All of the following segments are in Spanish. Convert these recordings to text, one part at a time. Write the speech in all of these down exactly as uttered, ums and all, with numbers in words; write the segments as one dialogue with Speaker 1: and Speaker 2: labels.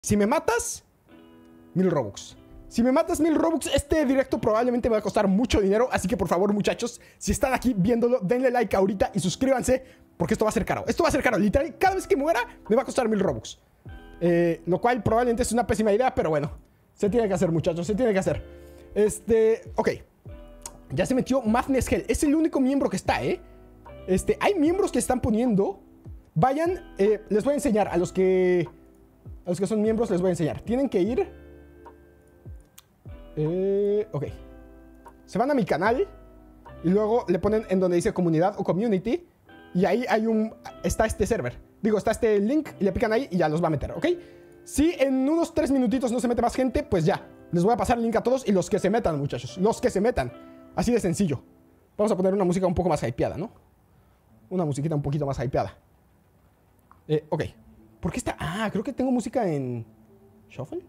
Speaker 1: Si me matas, mil Robux. Si me matas mil Robux, este directo probablemente me va a costar mucho dinero. Así que por favor, muchachos, si están aquí viéndolo, denle like ahorita y suscríbanse, porque esto va a ser caro. Esto va a ser caro, literal. Cada vez que muera, me va a costar mil Robux. Eh, lo cual probablemente es una pésima idea, pero bueno, se tiene que hacer, muchachos, se tiene que hacer. Este, ok. Ya se metió Madness Hell. Es el único miembro que está, ¿eh? Este, hay miembros que están poniendo. Vayan, eh, les voy a enseñar a los que... A los que son miembros les voy a enseñar. Tienen que ir... Eh, ok. Se van a mi canal y luego le ponen en donde dice comunidad o community. Y ahí hay un... Está este server. Digo, está este link y le pican ahí y ya los va a meter, ¿ok? Si en unos tres minutitos no se mete más gente, pues ya. Les voy a pasar el link a todos y los que se metan, muchachos. Los que se metan. Así de sencillo. Vamos a poner una música un poco más hypeada, ¿no? Una musiquita un poquito más hypeada. Eh, ok. ¿Por qué está? Ah, creo que tengo música en... ¿Shuffle?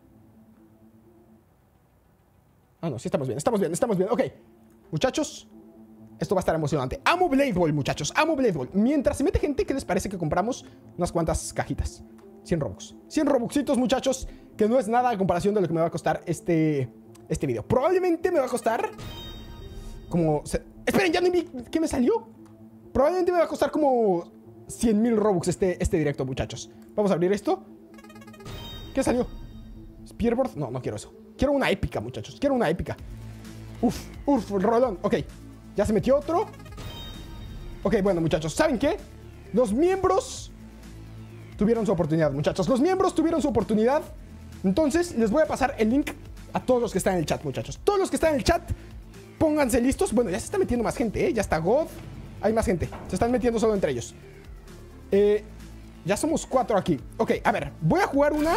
Speaker 1: Ah, no, sí estamos bien, estamos bien, estamos bien. Ok, muchachos, esto va a estar emocionante. Amo Blade Ball, muchachos, amo Blade Ball. Mientras se mete gente, ¿qué les parece que compramos unas cuantas cajitas? cien Robux. cien Robuxitos, muchachos, que no es nada a comparación de lo que me va a costar este, este video. Probablemente me va a costar como... Esperen, ya no vi qué me salió. Probablemente me va a costar como cien mil Robux este, este directo, muchachos. Vamos a abrir esto. ¿Qué salió? ¿Spearboard? No, no quiero eso. Quiero una épica, muchachos. Quiero una épica. Uf, uf, rolón. Ok, ya se metió otro. Ok, bueno, muchachos, ¿saben qué? Los miembros tuvieron su oportunidad, muchachos. Los miembros tuvieron su oportunidad. Entonces, les voy a pasar el link a todos los que están en el chat, muchachos. Todos los que están en el chat, pónganse listos. Bueno, ya se está metiendo más gente, ¿eh? Ya está God. Hay más gente. Se están metiendo solo entre ellos. Eh, ya somos cuatro aquí. Ok, a ver, voy a jugar una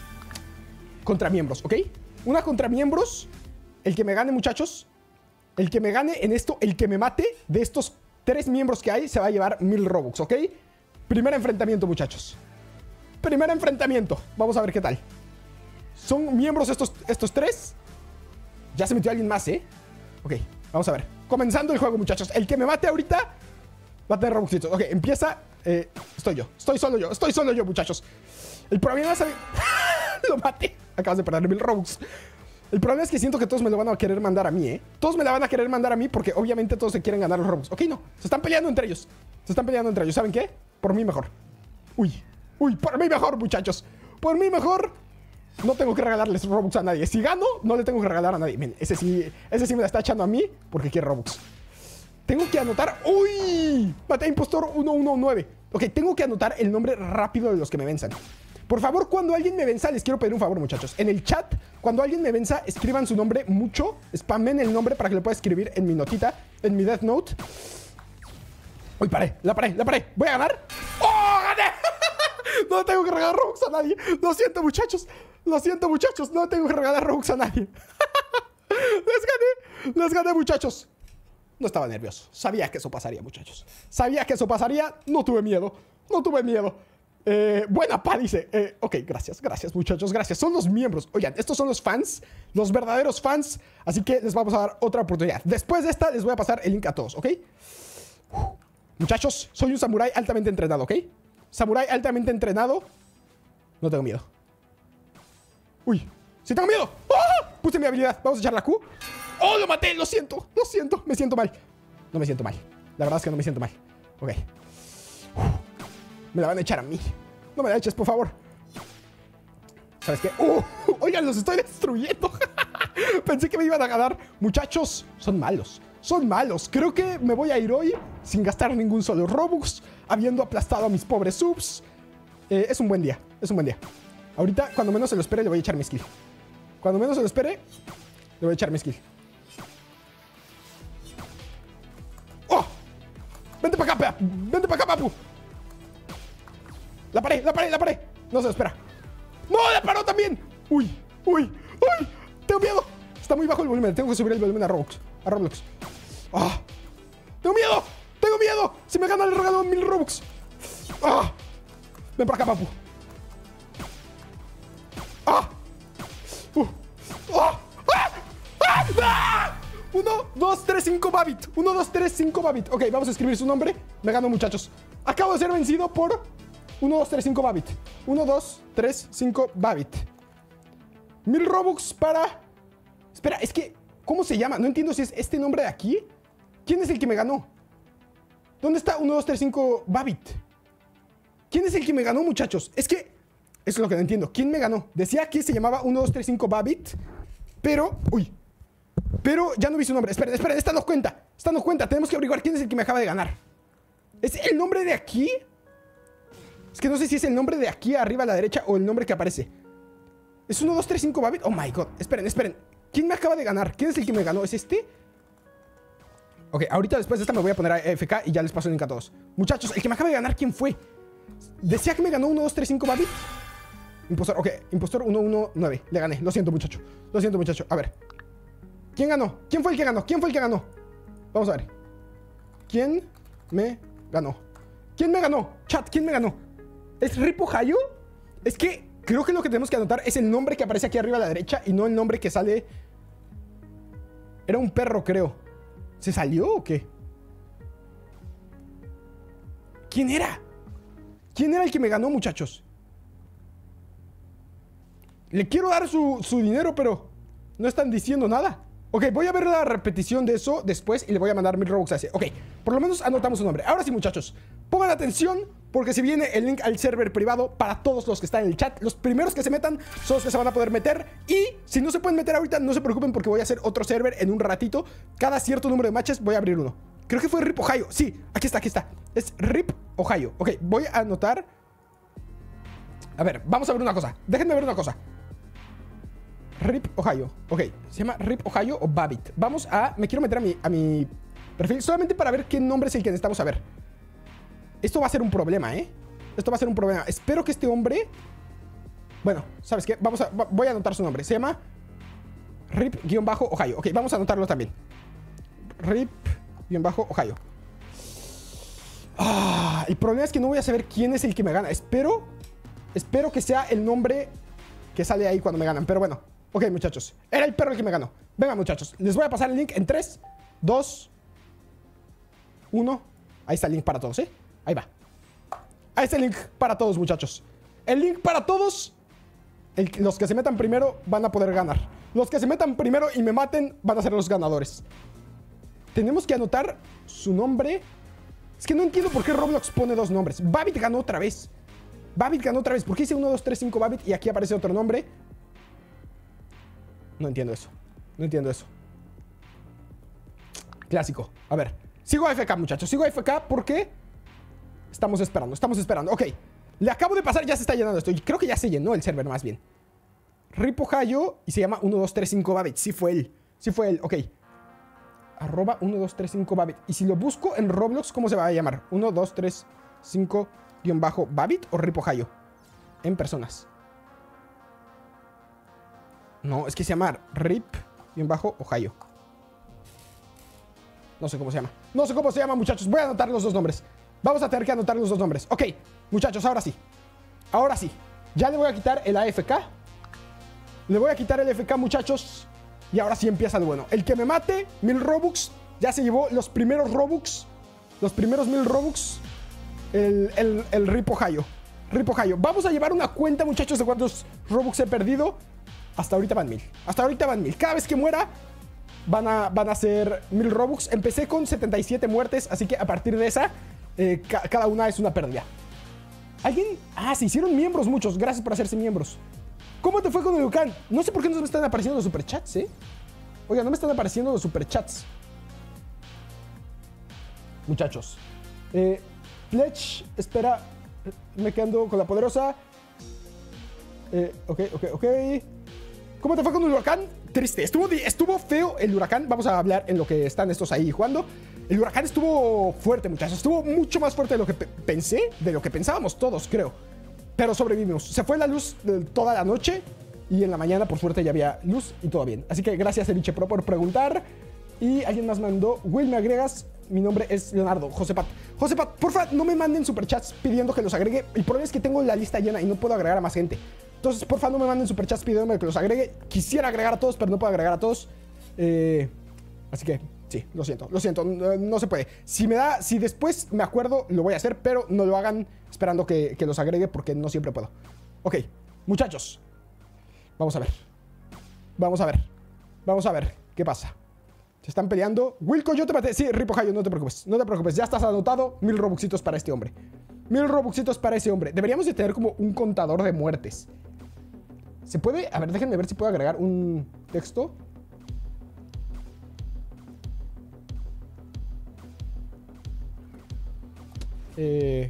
Speaker 1: contra miembros, ¿ok? Una contra miembros. El que me gane, muchachos. El que me gane en esto, el que me mate de estos tres miembros que hay, se va a llevar mil Robux, ¿ok? Primer enfrentamiento, muchachos. Primer enfrentamiento. Vamos a ver qué tal. Son miembros estos, estos tres. Ya se metió alguien más, ¿eh? Ok, vamos a ver. Comenzando el juego, muchachos. El que me mate ahorita va a tener Robuxitos. Ok, empieza. Eh, estoy yo. Estoy solo yo. Estoy solo yo, muchachos. El problema es... Lo maté. Acabas de perder mil Robux. El problema es que siento que todos me lo van a querer mandar a mí, ¿eh? Todos me la van a querer mandar a mí porque obviamente todos se quieren ganar los Robux. Ok, no. Se están peleando entre ellos. Se están peleando entre ellos. ¿Saben qué? Por mí mejor. Uy. Uy, por mí mejor, muchachos. Por mí mejor. No tengo que regalarles Robux a nadie. Si gano, no le tengo que regalar a nadie. Miren, ese sí, ese sí me la está echando a mí porque quiere Robux. Tengo que anotar... ¡Uy! Maté a impostor uno uno nueve. Ok, tengo que anotar el nombre rápido de los que me venzan. Por favor, cuando alguien me venza, les quiero pedir un favor, muchachos. En el chat, cuando alguien me venza, escriban su nombre mucho. Spamen el nombre para que lo pueda escribir en mi notita, en mi Death Note. Uy, paré, la paré, la paré. ¿Voy a ganar? ¡Oh, gané! No tengo que regalar Robux a nadie. Lo siento, muchachos. Lo siento, muchachos. No tengo que regalar Robux a nadie. Les gané. Les gané, muchachos. No estaba nervioso. Sabía que eso pasaría, muchachos. Sabía que eso pasaría. No tuve miedo. No tuve miedo. Eh, buena pa, dice. Eh, ok, gracias, gracias, muchachos. Gracias. Son los miembros. Oigan, estos son los fans. Los verdaderos fans. Así que les vamos a dar otra oportunidad. Después de esta, les voy a pasar el link a todos, ¿ok? Uf. Muchachos, soy un samurái altamente entrenado, ¿ok? Samurái altamente entrenado. No tengo miedo. Uy, sí tengo miedo. ¡Oh! Puse mi habilidad. Vamos a echar la Q. ¡Oh, lo maté! Lo siento, lo siento. Me siento mal. No me siento mal. La verdad es que no me siento mal. Ok. Uf. Me la van a echar a mí. No me la eches, por favor. ¿Sabes qué? ¡Uh! Oigan, los estoy destruyendo. Pensé que me iban a ganar. Muchachos, son malos. Son malos. Creo que me voy a ir hoy sin gastar ningún solo Robux, habiendo aplastado a mis pobres subs. Eh, es un buen día. Es un buen día. Ahorita, cuando menos se lo espere, le voy a echar mi skill. Cuando menos se lo espere, le voy a echar mi skill. ¡Oh! Vente para acá, vente para acá, papu. La paré, la paré, la paré. No se lo espera. ¡No, la paró también! ¡Uy! ¡Uy! ¡Uy! ¡Tengo miedo! Está muy bajo el volumen. Tengo que subir el volumen a Roblox. A Roblox. ¡Ah! ¡Tengo miedo! ¡Tengo miedo! Si me ganan el regalo de mil Robux. ¡Ah! Ven para acá, papu. ¡Ah! Uh. ¡Ah! ¡Ah! ¡Ah! ¡Ah! uno, dos, tres, cinco, Babit. uno, dos, tres, cinco, Babit. Ok, vamos a escribir su nombre. Me gano, muchachos. Acabo de ser vencido por uno, dos, tres, cinco, Babit. uno, dos, tres, cinco, Babbitt. Mil Robux para... Espera, es que... ¿Cómo se llama? No entiendo si es este nombre de aquí. ¿Quién es el que me ganó? ¿Dónde está uno, dos, tres, cinco, Babbitt? ¿Quién es el que me ganó, muchachos? Es que... Eso es lo que no entiendo. ¿Quién me ganó? Decía que se llamaba uno, dos, tres, cinco, Babbitt. Pero... Uy. Pero ya no vi su nombre. Esperen, esperen. Esta no cuenta. Esta no cuenta. Tenemos que averiguar quién es el que me acaba de ganar. ¿Es el nombre de aquí? Es que no sé si es el nombre de aquí arriba a la derecha o el nombre que aparece. ¿Es uno, dos, tres, cinco, Babbitt? Oh my god. Esperen, esperen. ¿Quién me acaba de ganar? ¿Quién es el que me ganó? ¿Es este? Ok, ahorita después de esta me voy a poner a F K y ya les paso el link a todos. Muchachos, el que me acaba de ganar, ¿quién fue? Decía que me ganó uno, dos, tres, cinco, Babbitt. Impostor, ok. Impostor uno, uno, nueve. Le gané. Lo siento, muchacho. Lo siento, muchacho. A ver. ¿Quién ganó? ¿Quién fue el que ganó? ¿Quién fue el que ganó? Vamos a ver. ¿Quién me ganó? ¿Quién me ganó? Chat, ¿quién me ganó? ¿Es Rip Ohio? Es que creo que lo que tenemos que anotar es el nombre que aparece aquí arriba a la derecha y no el nombre que sale. Era un perro, creo. ¿Se salió o qué? ¿Quién era? ¿Quién era el que me ganó, muchachos? Le quiero dar su, su dinero, pero no están diciendo nada. Ok, voy a ver la repetición de eso después y le voy a mandar mil Robux a ese. Ok, por lo menos anotamos su nombre. Ahora sí, muchachos, pongan atención porque si viene el link al server privado para todos los que están en el chat. Los primeros que se metan son los que se van a poder meter. Y si no se pueden meter ahorita, no se preocupen porque voy a hacer otro server en un ratito. Cada cierto número de matches voy a abrir uno. Creo que fue Rip Ohio. Sí, aquí está, aquí está. Es Rip Ohio. Ok, voy a anotar. A ver, vamos a ver una cosa. Déjenme ver una cosa. Rip Ohio. Ok, se llama Rip Ohio o Babbitt. Vamos a... Me quiero meter a mi, a mi perfil solamente para ver qué nombre es el que necesitamos saber. Esto va a ser un problema, ¿eh? Esto va a ser un problema. Espero que este hombre... Bueno, ¿sabes qué? Vamos a... Voy a anotar su nombre. Se llama Rip-Ohio. Ok, vamos a anotarlo también. Rip-Ohio. Ah, el problema es que no voy a saber quién es el que me gana. Espero... Espero que sea el nombre que sale ahí cuando me ganan. Pero bueno. Ok, muchachos. Era el perro el que me ganó. Venga, muchachos. Les voy a pasar el link en tres, dos, uno. Ahí está el link para todos, ¿eh? Ahí va. Ahí está el link para todos, muchachos. El link para todos. El, los que se metan primero van a poder ganar. Los que se metan primero y me maten van a ser los ganadores. Tenemos que anotar su nombre. Es que no entiendo por qué Roblox pone dos nombres. Babbitt ganó otra vez. Babbitt ganó otra vez. ¿Por qué dice uno, dos, tres, cinco Babbitt y aquí aparece otro nombre? No entiendo eso. No entiendo eso. Clásico. A ver. Sigo a F K, muchachos. Sigo a F K porque estamos esperando. Estamos esperando. Ok. Le acabo de pasar. Ya se está llenando esto. Y creo que ya se llenó el server más bien. Rip Ohio. Y se llama uno, dos, tres, cinco Babbitt. Sí fue él. Sí fue él. Ok. Arroba uno, dos, tres, cinco Babbitt. Y si lo busco en Roblox, ¿cómo se va a llamar? uno, dos, tres, cinco guión bajo Babbitt o Rip Ohio. En personas. No, es que se llama Rip-Ohio. No sé cómo se llama. No sé cómo se llama, muchachos. Voy a anotar los dos nombres. Vamos a tener que anotar los dos nombres. Ok, muchachos, ahora sí. Ahora sí. Ya le voy a quitar el A F K. Le voy a quitar el F K, muchachos. Y ahora sí empieza lo bueno. El que me mate, mil Robux. Ya se llevó los primeros Robux. Los primeros mil Robux. El, el, el Rip Ohio. Rip Ohio. Vamos a llevar una cuenta, muchachos, de cuántos Robux he perdido. Hasta ahorita van mil. Hasta ahorita van mil. Cada vez que muera, van a, van a ser mil Robux. Empecé con setenta y siete muertes, así que a partir de esa, eh, ca cada una es una pérdida. ¿Alguien? Ah, se hicieron miembros muchos. Gracias por hacerse miembros. ¿Cómo te fue con el Lucan? No sé por qué no me están apareciendo los superchats, ¿eh? Oiga, no me están apareciendo los superchats. Muchachos. Eh, Fletch, espera. Me quedo con la poderosa. Eh, ok, ok, ok. ¿Cómo te fue con el huracán? Triste. Estuvo, estuvo feo el huracán. Vamos a hablar en lo que están estos ahí jugando. El huracán estuvo fuerte, muchachos. Estuvo mucho más fuerte de lo que pe pensé. De lo que pensábamos todos, creo. Pero sobrevivimos. Se fue la luz de toda la noche. Y en la mañana, por suerte, ya había luz y todo bien. Así que gracias, Eviche Pro, por preguntar. Y alguien más mandó. Will, ¿me agregas? Mi nombre es Leonardo. Josepat. Josepat, porfa, no me manden superchats pidiendo que los agregue. El problema es que tengo la lista llena y no puedo agregar a más gente. Entonces, porfa, no me manden superchats pidiéndome que los agregue. Quisiera agregar a todos, pero no puedo agregar a todos. Eh, así que, Sí, lo siento, lo siento, no, no se puede. Si me da, si después me acuerdo, lo voy a hacer, pero no lo hagan esperando que, que los agregue porque no siempre puedo. Ok, muchachos. Vamos a ver. Vamos a ver. Vamos a ver qué pasa. Se están peleando. Wilco, yo te maté. Sí, Ripohayo, no te preocupes. No te preocupes, ya estás anotado. Mil robuxitos para este hombre. Mil robuxitos para ese hombre. Deberíamos de tener como un contador de muertes. ¿Se puede? A ver, déjenme ver si puedo agregar un texto. Eh,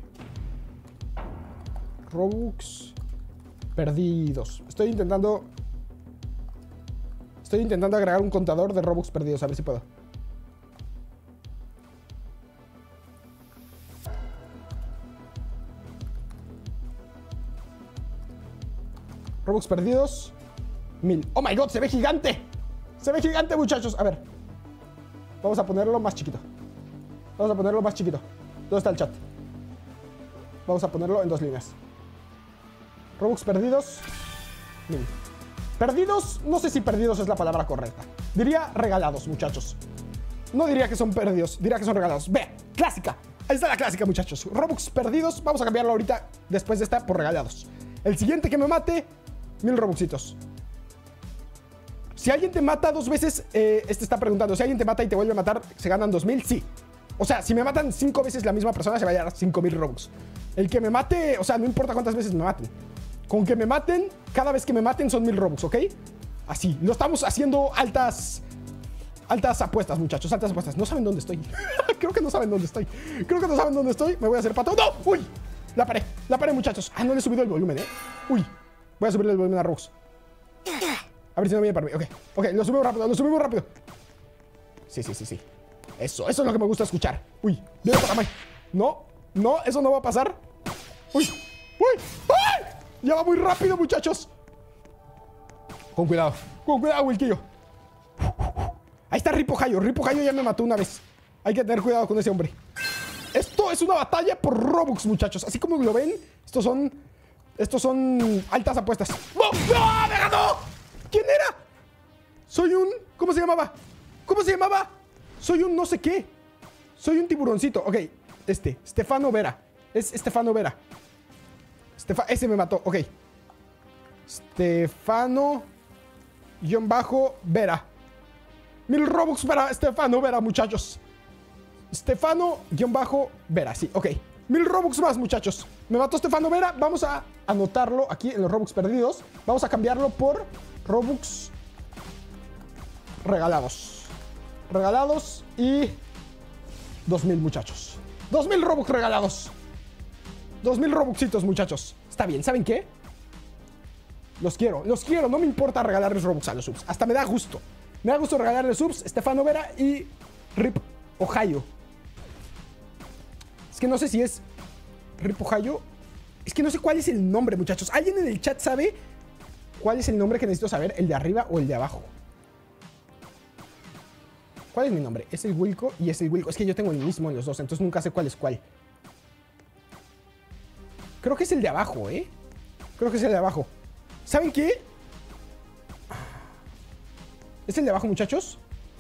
Speaker 1: Robux perdidos. Estoy intentando Estoy intentando agregar un contador de Robux perdidos. A ver si puedo. Robux perdidos mil. Oh my god, se ve gigante. Se ve gigante, muchachos. A ver, vamos a ponerlo más chiquito. Vamos a ponerlo más chiquito. ¿Dónde está el chat? Vamos a ponerlo en dos líneas. Robux perdidos mil. Perdidos, no sé si perdidos es la palabra correcta. Diría regalados, muchachos. No diría que son perdidos, diría que son regalados. Ve, clásica. Ahí está la clásica, muchachos. Robux perdidos, vamos a cambiarlo ahorita después de esta por regalados. El siguiente que me mate, mil robuxitos. Si alguien te mata dos veces, eh, este está preguntando, si alguien te mata y te vuelve a matar, ¿se ganan dos mil? Sí. O sea, si me matan cinco veces la misma persona, se va a llevar cinco mil robux. El que me mate, o sea, no importa cuántas veces me maten. Con que me maten, cada vez que me maten son mil robux, ¿ok? Así, lo estamos haciendo altas... Altas apuestas, muchachos, altas apuestas. No saben dónde estoy. Creo que no saben dónde estoy. Creo que no saben dónde estoy. Me voy a hacer pato. ¡No! ¡Uy! La paré, la paré, muchachos. Ah, no le he subido el volumen, ¿eh? Uy, voy a subirle el volumen a Robux. A ver si no viene para mí. Ok, ok, lo subimos rápido, lo subimos rápido. Sí, sí, sí, sí. Eso, eso es lo que me gusta escuchar. Uy, viene para mí. No, no, eso no va a pasar. Uy, uy, ¡ay! Ya va muy rápido, muchachos. Con cuidado, con cuidado, Wilquillo. Ahí está Ripohayo. Ripohayo ya me mató una vez. Hay que tener cuidado con ese hombre. Esto es una batalla por Robux, muchachos. Así como lo ven, estos son... Estos son altas apuestas. ¡No! ¡No! ¡Me ganó! ¿Quién era? Soy un... ¿Cómo se llamaba? ¿Cómo se llamaba? Soy un no sé qué. Soy un tiburoncito. Ok, este. Stefano Vera. Es Stefano Vera. Estefa... Ese me mató. Ok. Stefano... Guión bajo Vera. Mil Robux para Stefano Vera, muchachos. Stefano, guión bajo, Vera, sí, ok. Mil Robux más, muchachos. Me mató Stefano Vera. Vamos a anotarlo aquí en los Robux perdidos. Vamos a cambiarlo por Robux regalados. Regalados y... dos mil, muchachos. dos mil Robux regalados. dos mil Robuxitos, muchachos. Está bien, ¿saben qué? Los quiero, los quiero. No me importa regalarles Robux a los subs. Hasta me da gusto. Me da gusto regalarles subs. Stefano Vera y Rip Ohio. Es que no sé si es Ripohayo. Es que no sé cuál es el nombre, muchachos. ¿Alguien en el chat sabe cuál es el nombre que necesito saber? ¿El de arriba o el de abajo? ¿Cuál es mi nombre? Es el Wilco y es el Wilco. Es que yo tengo el mismo en los dos, entonces nunca sé cuál es cuál. Creo que es el de abajo, ¿eh? Creo que es el de abajo. ¿Saben qué? ¿Es el de abajo, muchachos?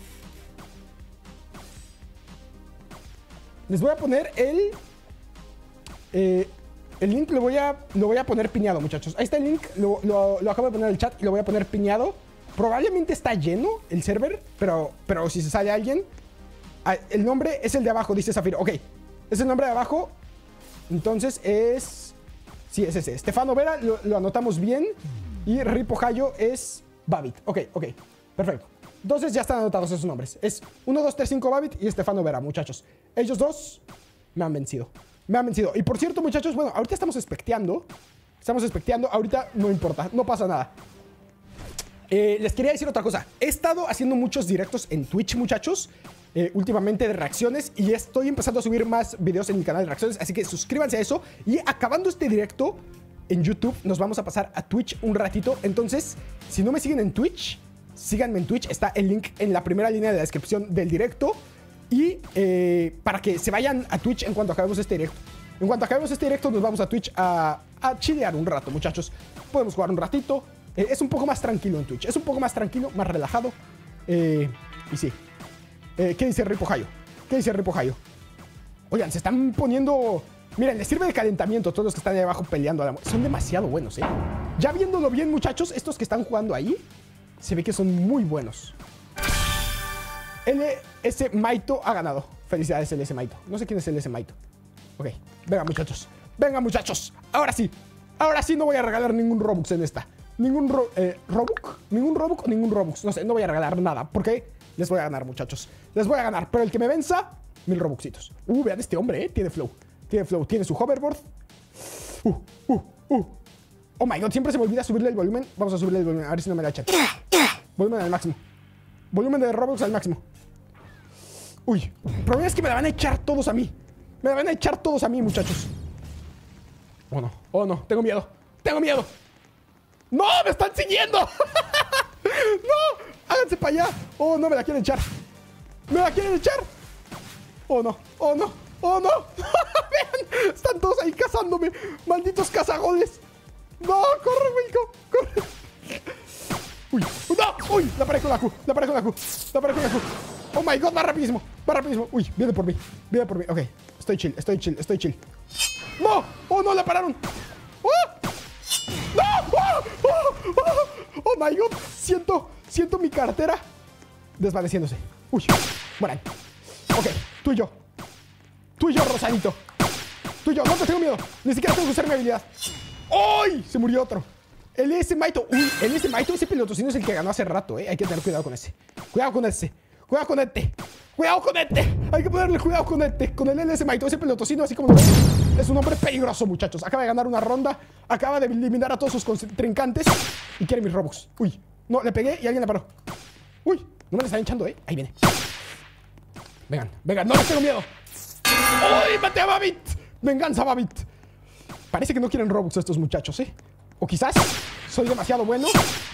Speaker 1: Les voy a poner el... Eh, el link lo voy, a, lo voy a poner piñado, muchachos. Ahí está el link, lo, lo, lo acabo de poner en el chat y lo voy a poner piñado. Probablemente está lleno el server, pero, pero si se sale alguien... Ah, el nombre es el de abajo, dice Zafiro. Ok, es el nombre de abajo. Entonces es... Sí, es ese. Stefano Vera, lo, lo anotamos bien. Y Ripohayo es Babit. Ok, ok, perfecto. Entonces ya están anotados esos nombres. Es uno, dos, tres, cinco Babit y Stefano Vera, muchachos. Ellos dos me han vencido. Me han vencido. Y por cierto, muchachos, bueno, ahorita estamos especteando. Estamos especteando. Ahorita no importa, no pasa nada. Eh, les quería decir otra cosa. He estado haciendo muchos directos en Twitch, muchachos. Eh, últimamente de reacciones. Y estoy empezando a subir más videos en mi canal de reacciones. Así que suscríbanse a eso. Y acabando este directo en YouTube, nos vamos a pasar a Twitch un ratito. Entonces, si no me siguen en Twitch... síganme en Twitch, está el link en la primera línea de la descripción del directo. Y eh, para que se vayan a Twitch en cuanto acabemos este directo. En cuanto acabemos este directo nos vamos a Twitch a, a chilear un rato, muchachos. Podemos jugar un ratito. Eh, es un poco más tranquilo en Twitch. Es un poco más tranquilo, más relajado. Eh, y sí. Eh, ¿Qué dice Ripo Hayo? ¿Qué dice Ripo Hayo? Oigan, se están poniendo... Miren, les sirve de calentamiento a todos los que están ahí abajo peleando a la muerte. Son demasiado buenos, ¿eh? Ya viéndolo bien, muchachos, estos que están jugando ahí, se ve que son muy buenos. L S Maito ha ganado. Felicidades, L S Maito. No sé quién es L S Maito. Ok, venga, muchachos. Venga, muchachos. Ahora sí. Ahora sí no voy a regalar ningún Robux en esta. Ningún ro eh, Robux. Ningún Robux o ningún Robux. No sé, no voy a regalar nada. Porque les voy a ganar, muchachos. Les voy a ganar. Pero el que me venza, mil Robuxitos. Uh, vean este hombre, ¿eh? Tiene flow. Tiene flow. Tiene su hoverboard. Uh, uh, uh. Oh my god, siempre se me olvida subirle el volumen. Vamos a subirle el volumen. A ver si no me la echan. Volumen al máximo. Volumen de Robux al máximo. Uy. El problema es que me la van a echar todos a mí. Me la van a echar todos a mí, muchachos. Oh no. Oh no. Tengo miedo. Tengo miedo. ¡No! ¡Me están siguiendo! ¡No! ¡Háganse para allá! ¡Oh, no! Me la quieren echar. ¡Me la quieren echar! ¡Oh, no! ¡Oh, no! ¡Oh, no! ¡Vean! Están todos ahí cazándome. ¡Malditos cazagoles! ¡No! ¡Corre, Wilco! ¡Corre! ¡Uy! ¡No! ¡Uy! La paré con la Q. La paré con la Q. La paré con la Q. ¡Oh, my God! Va rapidísimo. Va rapidísimo. ¡Uy! Viene por mí. Viene por mí. Ok. Estoy chill. Estoy chill. Estoy chill. ¡No! ¡Oh, no! La pararon. ¡Oh! ¡No! ¡Oh! ¡Oh! ¡Oh! ¡Oh, my God! Siento, siento mi cartera desvaneciéndose. ¡Uy! Bueno. Ok, tú y yo. Tú y yo, Rosanito. Tú y yo. No te tengo miedo. Ni siquiera tengo que usar mi habilidad. ¡Ay! Se murió otro. El L S Maito. Uy, el L S Maito, ese pelotocino es el que ganó hace rato, ¿eh? Hay que tener cuidado con ese. Cuidado con ese. Cuidado con este. Cuidado con este. Hay que ponerle cuidado con este. Con el L S Maito. Ese pelotocino, así como lo ven, es un hombre peligroso, muchachos. Acaba de ganar una ronda. Acaba de eliminar a todos sus contrincantes. Y quiere mis Robux. Uy. No, le pegué y alguien la paró. Uy. No me la están echando, ¿eh? Ahí viene. Vengan, vengan. No les tengo miedo. ¡Uy! ¡Maté a Babit! Venganza, Babit. Parece que no quieren Robux estos muchachos, ¿eh? O quizás soy demasiado bueno.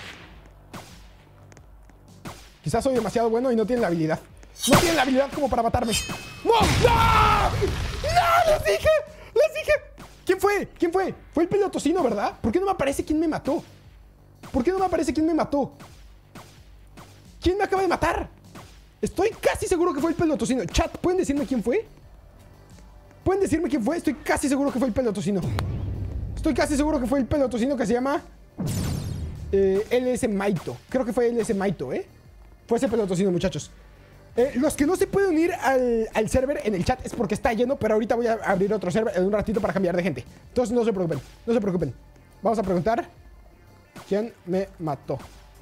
Speaker 1: Quizás soy demasiado bueno y no tienen la habilidad. No tienen la habilidad como para matarme. ¡No! ¡No! ¡No! ¡Les dije! ¡Les dije! ¿Quién fue? ¿Quién fue? Fue el pelotocino, ¿verdad? ¿Por qué no me aparece quién me mató? ¿Por qué no me aparece quién me mató? ¿Quién me acaba de matar? Estoy casi seguro que fue el pelotocino. Chat, ¿pueden decirme quién fue? ¿Pueden decirme quién fue? Estoy casi seguro que fue el pelotocino. Estoy casi seguro que fue el pelotocino que se llama eh, L S Maito. Creo que fue L S Maito, ¿eh? Fue ese pelotocino, muchachos. Eh, los que no se pueden unir al, al server en el chat es porque está lleno, pero ahorita voy a abrir otro server en un ratito para cambiar de gente. Entonces no se preocupen, no se preocupen. Vamos a preguntar quién me mató.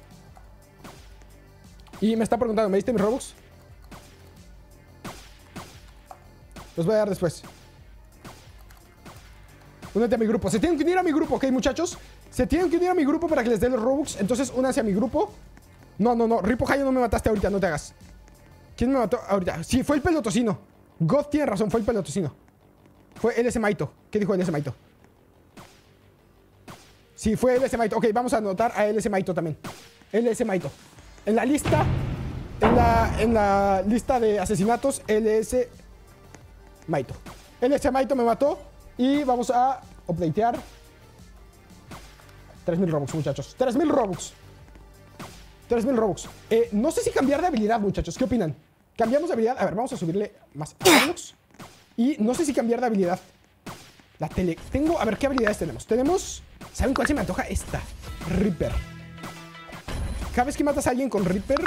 Speaker 1: Y me está preguntando, ¿me diste mis Robux? Los voy a dar después. Únete a mi grupo. Se tienen que unir a mi grupo, ¿ok, muchachos? Se tienen que unir a mi grupo para que les dé los Robux. Entonces, únanse a mi grupo. No, no, no. Ripo Hayo, no me mataste ahorita, no te hagas. ¿Quién me mató ahorita? Sí, fue el pelotocino. God tiene razón, fue el pelotocino. Fue L S Maito. ¿Qué dijo L S Maito? Sí, fue L S Maito. Ok, vamos a anotar a L S Maito también. L S Maito. En la lista, en la, en la lista de asesinatos, L S Maito. L S Maito me mató. Y vamos a updatear. tres mil Robux, muchachos. tres mil Robux. tres mil Robux. Eh, no sé si cambiar de habilidad, muchachos. ¿Qué opinan? ¿Cambiamos de habilidad? A ver, vamos a subirle más Robux. Y no sé si cambiar de habilidad. La tele... Tengo... A ver, ¿qué habilidades tenemos? Tenemos... ¿Saben cuál se me antoja? Esta. Reaper. Cada vez que matas a alguien con Reaper...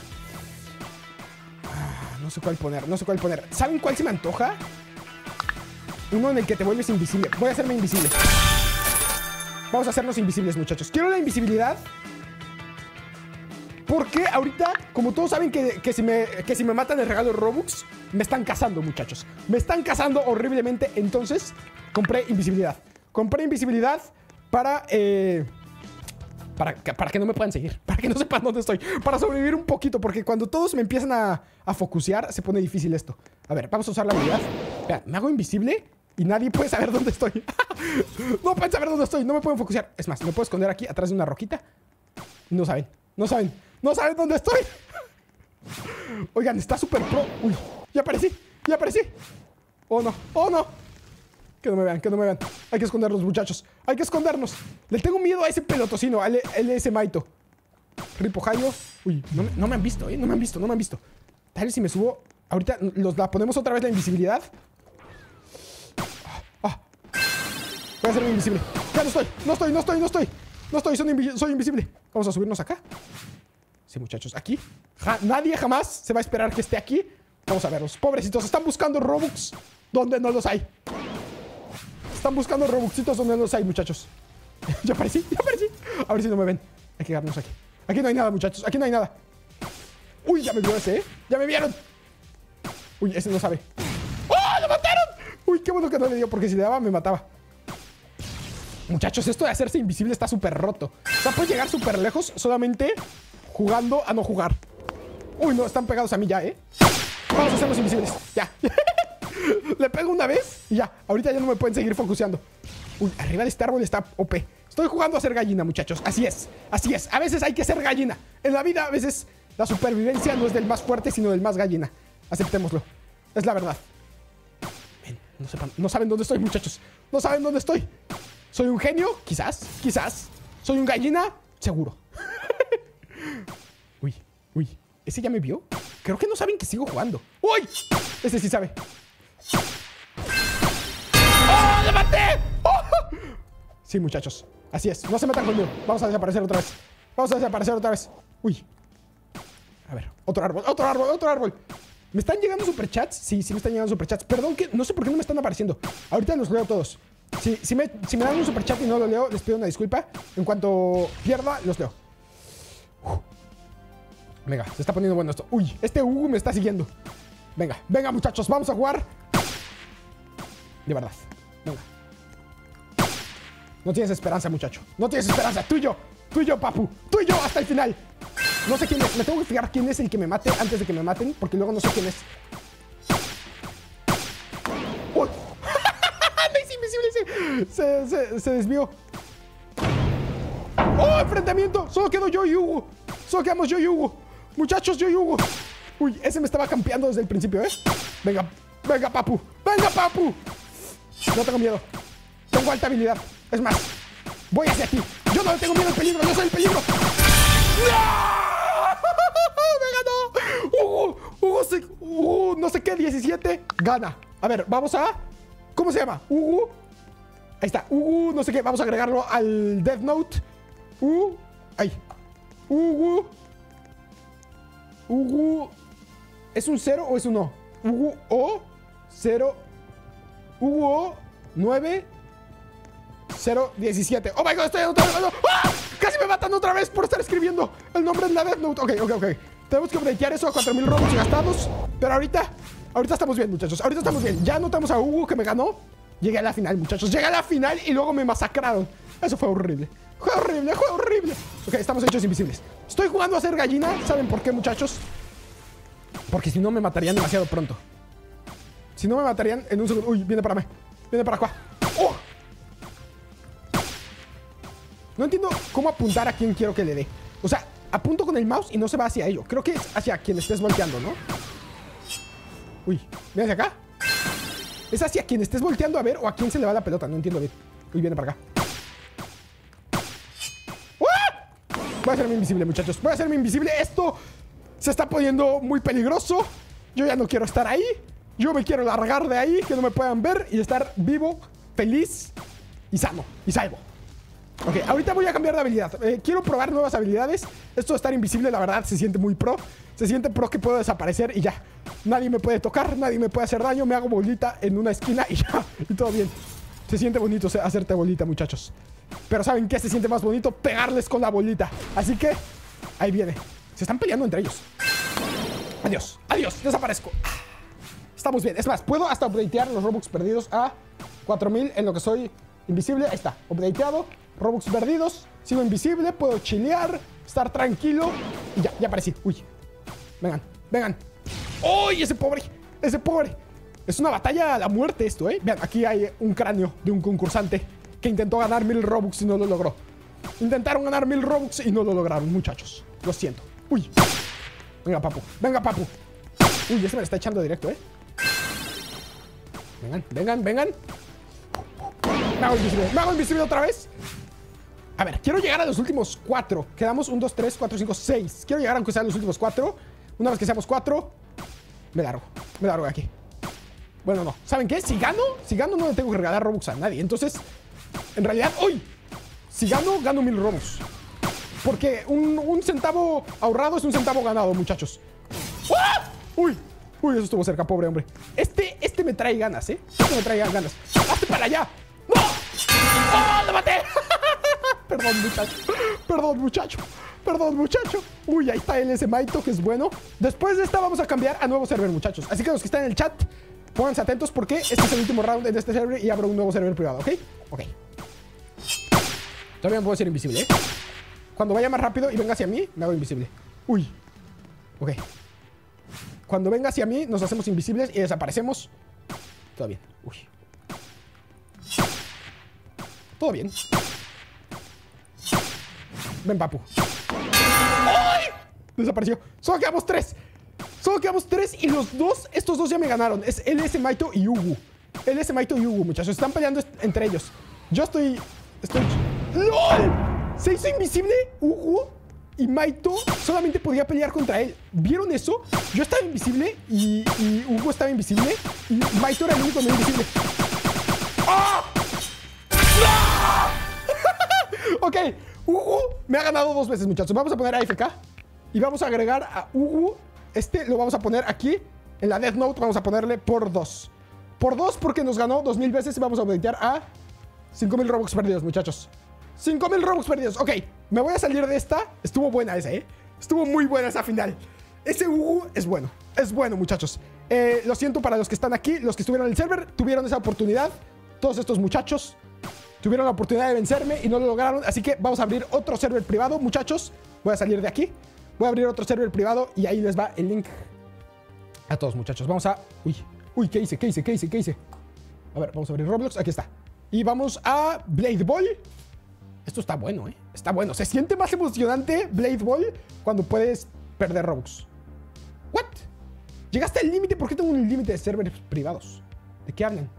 Speaker 1: Ah, no sé cuál poner. No sé cuál poner. ¿Saben cuál se me antoja? Uno en el que te vuelves invisible. Voy a hacerme invisible. Vamos a hacernos invisibles, muchachos. Quiero la invisibilidad. Porque ahorita, como todos saben que, que, si me, que si me matan el regalo de Robux, me están cazando, muchachos. Me están cazando horriblemente. Entonces, compré invisibilidad. Compré invisibilidad para... Eh, para, para que no me puedan seguir. Para que no sepan dónde estoy. Para sobrevivir un poquito. Porque cuando todos me empiezan a, a focusear, se pone difícil esto. A ver, vamos a usar la habilidad. Vean, me hago invisible y nadie puede saber dónde estoy. No pueden saber dónde estoy. No me pueden focusear. Es más, me puedo esconder aquí atrás de una roquita. No saben. No saben. No saben dónde estoy. Oigan, está súper pro. Uy, ya aparecí. Ya aparecí. Oh, no. Oh, no. Que no me vean, que no me vean. Hay que escondernos, muchachos. Hay que escondernos. Le tengo miedo a ese pelotocino, a L S Maito. Ripo Hayo. Uy, no me, no me han visto, ¿eh? No me han visto, no me han visto. Tal vez si me subo... Ahorita los, la ponemos otra vez la invisibilidad. Ah, ah. Voy a hacerme invisible. Ya no estoy, no estoy, no estoy, no estoy. No estoy, soy, invi soy invisible. Vamos a subirnos acá. Sí, muchachos, aquí. Ja, nadie jamás se va a esperar que esté aquí. Vamos a verlos. Pobrecitos, están buscando Robux donde no los hay. Están buscando Robuxitos donde no los hay, muchachos. Ya aparecí, ya aparecí. A ver si no me ven. Hay que quedarnos aquí. Aquí no hay nada, muchachos. Aquí no hay nada. Uy, ya me vio ese, ¿eh? Ya me vieron. Uy, ese no sabe. ¡Oh, lo mataron! Uy, qué bueno que no le dio, porque si le daba me mataba. Muchachos, esto de hacerse invisible está súper roto. O sea, puedes llegar súper lejos solamente jugando a no jugar. Uy, no, están pegados a mí ya, ¿eh? Vamos a hacerlos invisibles. Ya. Le pego una vez y ya. Ahorita ya no me pueden seguir focuseando. Uy, arriba de este árbol está O P. Estoy jugando a ser gallina, muchachos. Así es, así es. A veces hay que ser gallina. En la vida, a veces la supervivencia no es del más fuerte, sino del más gallina. Aceptémoslo. Es la verdad. Ven, no, sepan, no saben dónde estoy, muchachos. No saben dónde estoy. ¿Soy un genio? Quizás, quizás. ¿Soy un gallina? Seguro. Uy, uy. ¿Ese ya me vio? Creo que no saben que sigo jugando. ¡Uy! Ese sí sabe. ¡Oh, le maté! ¡Oh! Sí, muchachos. Así es. No se metan conmigo. Vamos a desaparecer otra vez. Vamos a desaparecer otra vez. Uy. A ver, otro árbol, otro árbol, otro árbol. ¿Me están llegando superchats? Sí, sí me están llegando superchats. Perdón que no sé por qué no me están apareciendo. Ahorita los leo todos. Si, si, me, si me dan un superchat y no lo leo, les pido una disculpa. En cuanto pierda, los leo. Uf. Venga, se está poniendo bueno esto. Uy, este Hugo me está siguiendo. Venga, venga, muchachos, vamos a jugar. De verdad, venga. No tienes esperanza, muchacho. No tienes esperanza. Tú y yo, tú y yo, papu. Tú y yo hasta el final. No sé quién es. Me tengo que fijar quién es el que me mate antes de que me maten, porque luego no sé quién es. ¡Uy! ¡No es invisible! Se, se, se desvió. ¡Oh, enfrentamiento! Solo quedo yo y Hugo. Solo quedamos yo y Hugo. Muchachos, yo y Hugo. Uy, ese me estaba campeando desde el principio, ¿eh? Venga, venga, papu. Venga, papu. No tengo miedo. Tengo alta habilidad. Es más, voy hacia ti. Yo no le tengo miedo al peligro. Yo soy el peligro. ¡No! ¡Me ganó! Hugo, Hugo, se, Hugo, no sé qué, diecisiete. Gana. A ver, vamos a... ¿Cómo se llama? Hugo. Ahí está. Hugo, no sé qué. Vamos a agregarlo al Death Note. Hugo. Ahí. Hugo. Hugo. ¿Es un cero o es un O? Hugo O. cero. Hugo O. nueve. cero. diecisiete. Oh my god, estoy anotando. ¡Ah! Casi me matan otra vez por estar escribiendo el nombre en la Death Note. Ok, ok, ok. Tenemos que updatear eso a cuatro mil robux gastados. Pero ahorita, ahorita estamos bien, muchachos. Ahorita estamos bien. Ya anotamos a Hugo que me ganó. Llegué a la final, muchachos. Llegué a la final y luego me masacraron. Eso fue horrible. Fue horrible, fue horrible. Ok, estamos hechos invisibles. Estoy jugando a ser gallina. ¿Saben por qué, muchachos? Porque si no me matarían demasiado pronto. Si no me matarían en un segundo. Uy, viene para mí. Viene para acá. ¡Oh! No entiendo cómo apuntar a quien quiero que le dé. O sea, apunto con el mouse y no se va hacia ello. Creo que es hacia quien estés volteando, ¿no? Uy, ¿ven hacia acá? ¿Es hacia quien estés volteando a ver o a quién se le va la pelota? No entiendo bien. Uy, viene para acá. ¡Ah! Voy a hacerme invisible, muchachos. Voy a hacerme invisible. Esto se está poniendo muy peligroso. Yo ya no quiero estar ahí. Yo me quiero largar de ahí, que no me puedan ver y estar vivo, feliz y sano y salvo. Ok, ahorita voy a cambiar de habilidad. eh, Quiero probar nuevas habilidades. Esto de estar invisible, la verdad, se siente muy pro. Se siente pro que puedo desaparecer y ya. Nadie me puede tocar, nadie me puede hacer daño. Me hago bolita en una esquina y ya. Y todo bien. Se siente bonito hacerte bolita, muchachos. Pero ¿saben qué se siente más bonito? Pegarles con la bolita. Así que, ahí viene. Se están peleando entre ellos. Adiós, adiós, desaparezco. Estamos bien, es más, puedo hasta updatear los Robux perdidos a cuatro mil en lo que soy invisible. Ahí está, updateado. Robux perdidos, sigo invisible, puedo chilear, estar tranquilo. Y ya, ya aparecí. Uy, vengan, vengan. ¡Uy, ese pobre! Ese pobre. Es una batalla a la muerte esto, ¿eh? Vean, aquí hay un cráneo de un concursante que intentó ganar mil Robux y no lo logró. Intentaron ganar mil Robux y no lo lograron, muchachos. Lo siento. Uy. Venga, papu, venga, papu. Uy, ese me lo está echando directo, ¿eh? Vengan, vengan, vengan. Me hago invisible, me hago invisible otra vez. A ver, quiero llegar a los últimos cuatro. Quedamos uno, dos, tres, cuatro, cinco, seis. Quiero llegar aunque sean los últimos cuatro. Una vez que seamos cuatro, Me largo. Me largo de aquí. Bueno, no. ¿Saben qué? Si gano, si gano no le tengo que regalar Robux a nadie. Entonces, en realidad, ¡uy! Si gano, gano mil Robux. Porque un, un centavo ahorrado es un centavo ganado, muchachos. ¡Ah! ¡Uy! Uy, eso estuvo cerca, pobre hombre. Este, este me trae ganas, ¿eh? Este me trae ganas. ¡Hazte para allá! ¡No! ¡Oh, lo maté! Perdón, muchacho. Perdón, muchacho. Perdón, muchacho. Uy, ahí está el ese Maito, que es bueno. Después de esta vamos a cambiar a nuevo server, muchachos. Así que los que están en el chat, pónganse atentos porque este es el último round de este server y abro un nuevo server privado, ¿ok? Ok. Todavía no puedo ser invisible, ¿eh? Cuando vaya más rápido y venga hacia mí, me hago invisible. Uy. Ok. Cuando venga hacia mí, nos hacemos invisibles y desaparecemos. Todo bien. Uy. Todo bien. Ven, papu. ¡Ay! Desapareció. Solo quedamos tres. Solo quedamos tres y los dos, estos dos ya me ganaron. Es L S Maito y Ugu. L S Maito y Ugu, muchachos. Están peleando entre ellos. Yo estoy... Estoy... ¡LOL! Se hizo invisible Ugu y Maito solamente podía pelear contra él. ¿Vieron eso? Yo estaba invisible y, y Ugu estaba invisible y Maito era el único no invisible. ¡Ah! ¡No! Ok, Ugu me ha ganado dos veces, muchachos. Vamos a poner a A F K y vamos a agregar a Ugu. Este lo vamos a poner aquí en la Death Note. Vamos a ponerle por dos. Por dos porque nos ganó dos mil veces y vamos a aumentar a cinco mil Robux perdidos, muchachos. cinco mil Robux perdidos. Ok, me voy a salir de esta. Estuvo buena esa, ¿eh? Estuvo muy buena esa final. Ese Ugu es bueno. Es bueno, muchachos. Eh, lo siento para los que están aquí. Los que estuvieron en el server tuvieron esa oportunidad. Todos estos muchachos tuvieron la oportunidad de vencerme y no lo lograron. Así que vamos a abrir otro server privado, muchachos. Voy a salir de aquí. Voy a abrir otro server privado y ahí les va el link a todos, muchachos. Vamos a... Uy, uy, ¿qué hice? ¿Qué hice? ¿Qué hice? ¿Qué hice? A ver, vamos a abrir Roblox. Aquí está. Y vamos a Blade Ball. Esto está bueno, ¿eh? Está bueno. Se siente más emocionante Blade Ball cuando puedes perder Robux. ¿What? ¿Llegaste al límite? ¿Por qué tengo un límite de servers privados? ¿De qué hablan?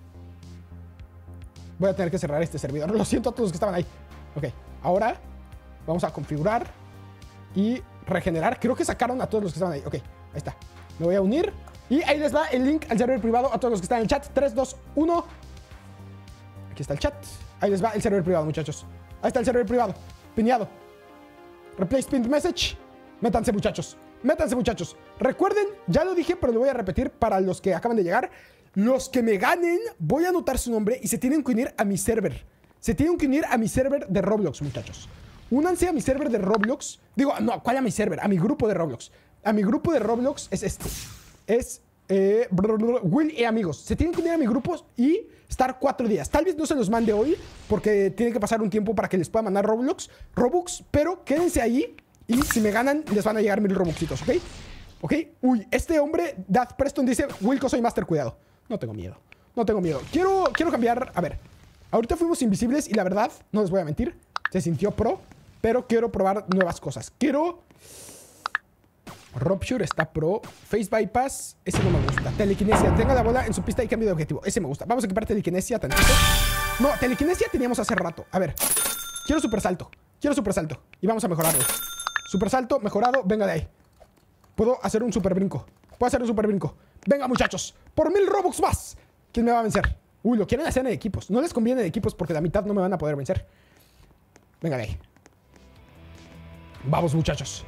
Speaker 1: Voy a tener que cerrar este servidor. Lo siento a todos los que estaban ahí. Ok, ahora vamos a configurar y regenerar. Creo que sacaron a todos los que estaban ahí. Ok, ahí está. Me voy a unir. Y ahí les va el link al server privado a todos los que están en el chat. tres, dos, uno. Aquí está el chat. Ahí les va el server privado, muchachos. Ahí está el server privado. Pineado. Replace pinned message. Métanse, muchachos. Métanse, muchachos. Recuerden, ya lo dije, pero lo voy a repetir para los que acaban de llegar. Los que me ganen, voy a anotar su nombre y se tienen que unir a mi server. Se tienen que unir a mi server de Roblox, muchachos. Únanse a mi server de Roblox. Digo, no, ¿cuál a mi server? A mi grupo de Roblox. A mi grupo de Roblox es este. Es eh, Will y amigos. Se tienen que unir a mi grupo y estar cuatro días. Tal vez no se los mande hoy porque tiene que pasar un tiempo para que les pueda mandar Roblox, Robux, pero quédense ahí y si me ganan les van a llegar mil Robuxitos, ¿ok? ¿Ok? Uy, este hombre, Dad Preston, dice, Wilco, soy master, cuidado. No tengo miedo, no tengo miedo. Quiero, quiero cambiar, a ver. Ahorita fuimos invisibles y la verdad, no les voy a mentir, se sintió pro, pero quiero probar nuevas cosas. Quiero... Rupture está pro. Face Bypass, ese no me gusta. Telequinesia, tenga la bola en su pista y cambio de objetivo. Ese me gusta. Vamos a equipar telequinesia tantito. No, telequinesia teníamos hace rato. A ver, quiero super salto. Quiero super salto. Y vamos a mejorarlo. Super salto, mejorado, venga de ahí. Puedo hacer un super brinco. Puedo hacer un super brinco. Venga, muchachos, por mil Robux más. ¿Quién me va a vencer? Uy, lo quieren hacer en equipos. No les conviene en equipos porque la mitad no me van a poder vencer. Venga de ahí. Vamos, muchachos.